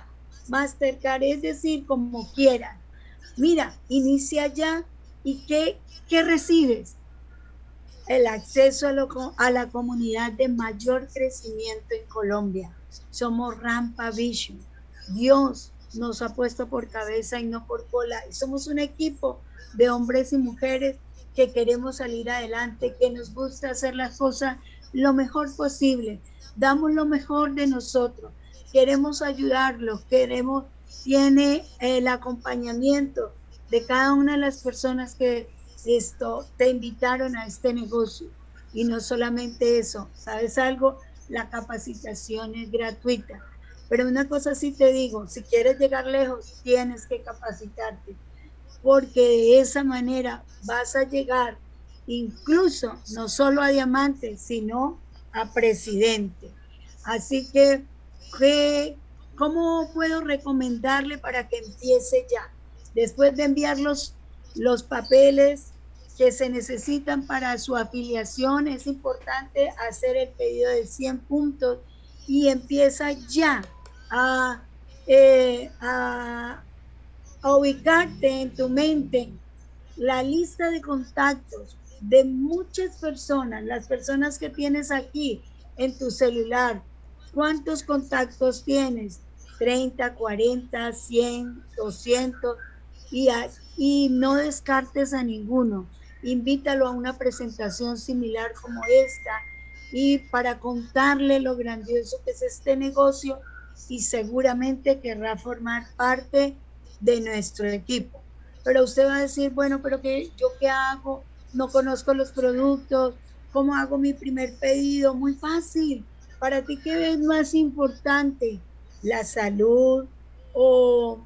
H: Mastercard, es decir, como quieran. Mira, inicia ya y ¿qué recibes? El acceso a la comunidad de mayor crecimiento en Colombia. Somos Rampa Vision. Dios nos ha puesto por cabeza y no por cola. Y somos un equipo de hombres y mujeres que queremos salir adelante, que nos gusta hacer las cosas lo mejor posible. Damos lo mejor de nosotros. Queremos ayudarlos, tiene el acompañamiento de cada una de las personas que te invitaron a este negocio. Y no solamente eso, ¿sabes algo? La capacitación es gratuita. Pero una cosa sí te digo, si quieres llegar lejos, tienes que capacitarte, porque de esa manera vas a llegar incluso no solo a diamante, sino a presidente. Así que, ¿cómo puedo recomendarle para que empiece ya? Después de enviar los papeles que se necesitan para su afiliación, es importante hacer el pedido de 100 puntos y empieza ya a ubicarte en tu mente la lista de contactos de muchas personas, las personas que tienes aquí en tu celular. ¿Cuántos contactos tienes? 30, 40, 100, 200, y no descartes a ninguno. Invítalo a una presentación similar como esta y para contarle lo grandioso que es este negocio, y seguramente querrá formar parte de nuestro equipo. Pero usted va a decir, bueno, pero ¿yo qué hago? No conozco los productos, ¿cómo hago mi primer pedido? Muy fácil. Para ti, ¿qué es más importante? ¿La salud o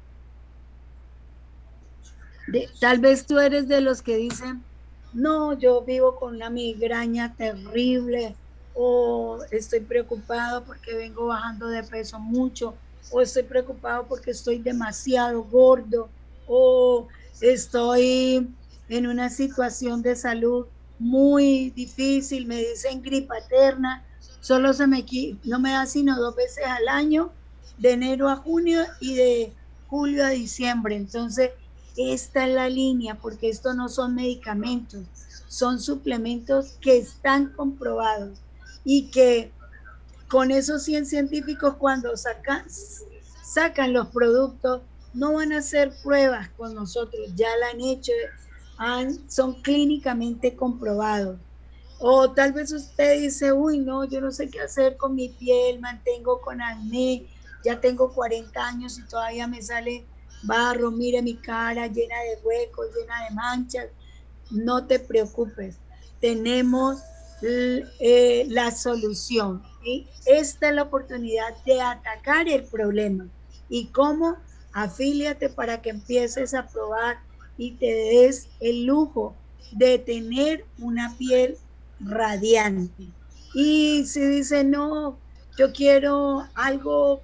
H: tal vez tú eres de los que dicen, no, yo vivo con una migraña terrible, o estoy preocupado porque vengo bajando de peso mucho, o estoy preocupado porque estoy demasiado gordo, o estoy en una situación de salud muy difícil, me dicen gripa eterna, solo no me da sino 2 veces al año, de enero a junio y de julio a diciembre. Entonces, esta es la línea, porque esto no son medicamentos, son suplementos que están comprobados y que con esos 100 científicos cuando sacan los productos no van a hacer pruebas con nosotros, ya la han hecho, son clínicamente comprobados. O tal vez usted dice, uy, no, yo no sé qué hacer con mi piel, mantengo con acné, ya tengo 40 años y todavía me sale barro, mire mi cara llena de huecos, llena de manchas. No te preocupes, tenemos la solución. ¿Sí? Esta es la oportunidad de atacar el problema. ¿Y cómo? Afíliate para que empieces a probar y te des el lujo de tener una piel radiante. Y si dice, no, yo quiero algo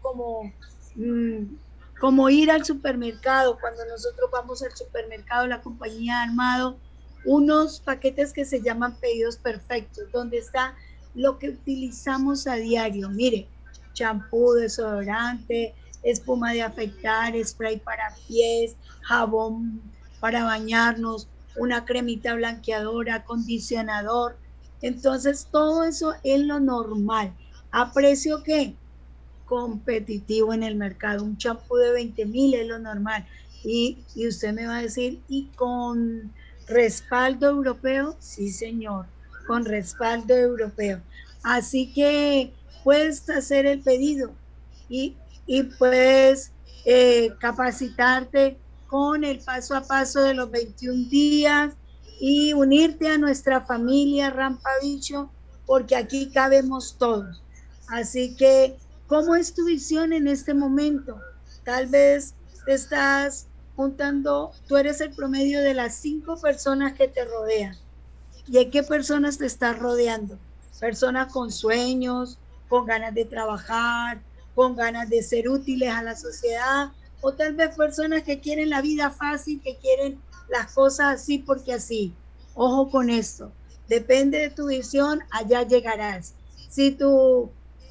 H: como ir al supermercado. Cuando nosotros vamos al supermercado, la compañía ha armado unos paquetes que se llaman pedidos perfectos, donde está lo que utilizamos a diario. Mire, champú, desodorante, espuma de afeitar, spray para pies, jabón para bañarnos, una cremita blanqueadora, acondicionador. Entonces, todo eso es lo normal. ¿A precio qué? Competitivo en el mercado. Un champú de 20,000 es lo normal. Y usted me va a decir, ¿y con respaldo europeo? Sí, señor, con respaldo europeo. Así que puedes hacer el pedido y puedes capacitarte con el paso a paso de los 21 días y unirte a nuestra familia Rampa Vision, porque aquí cabemos todos. Así que, ¿cómo es tu visión en este momento? Tal vez te estás juntando, tú eres el promedio de las 5 personas que te rodean. ¿Y en qué personas te estás rodeando? Personas con sueños, con ganas de trabajar, con ganas de ser útiles a la sociedad, o tal vez personas que quieren la vida fácil, que quieren las cosas así porque así. Ojo con esto, depende de tu visión, allá llegarás. Si tu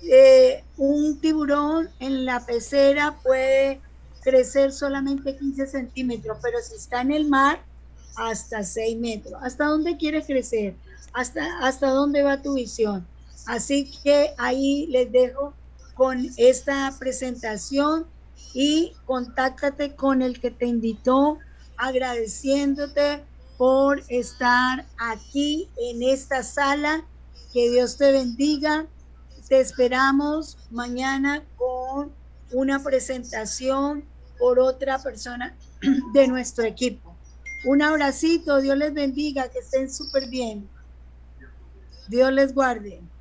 H: un tiburón en la pecera puede crecer solamente 15 centímetros, pero si está en el mar, hasta 6 metros. ¿Hasta dónde quieres crecer? ¿Hasta dónde va tu visión? Así que ahí les dejo con esta presentación y contáctate con el que te invitó, agradeciéndote por estar aquí en esta sala. Que Dios te bendiga. Te esperamos mañana con una presentación por otra persona de nuestro equipo. Un abracito, Dios les bendiga, que estén súper bien. Dios les guarde.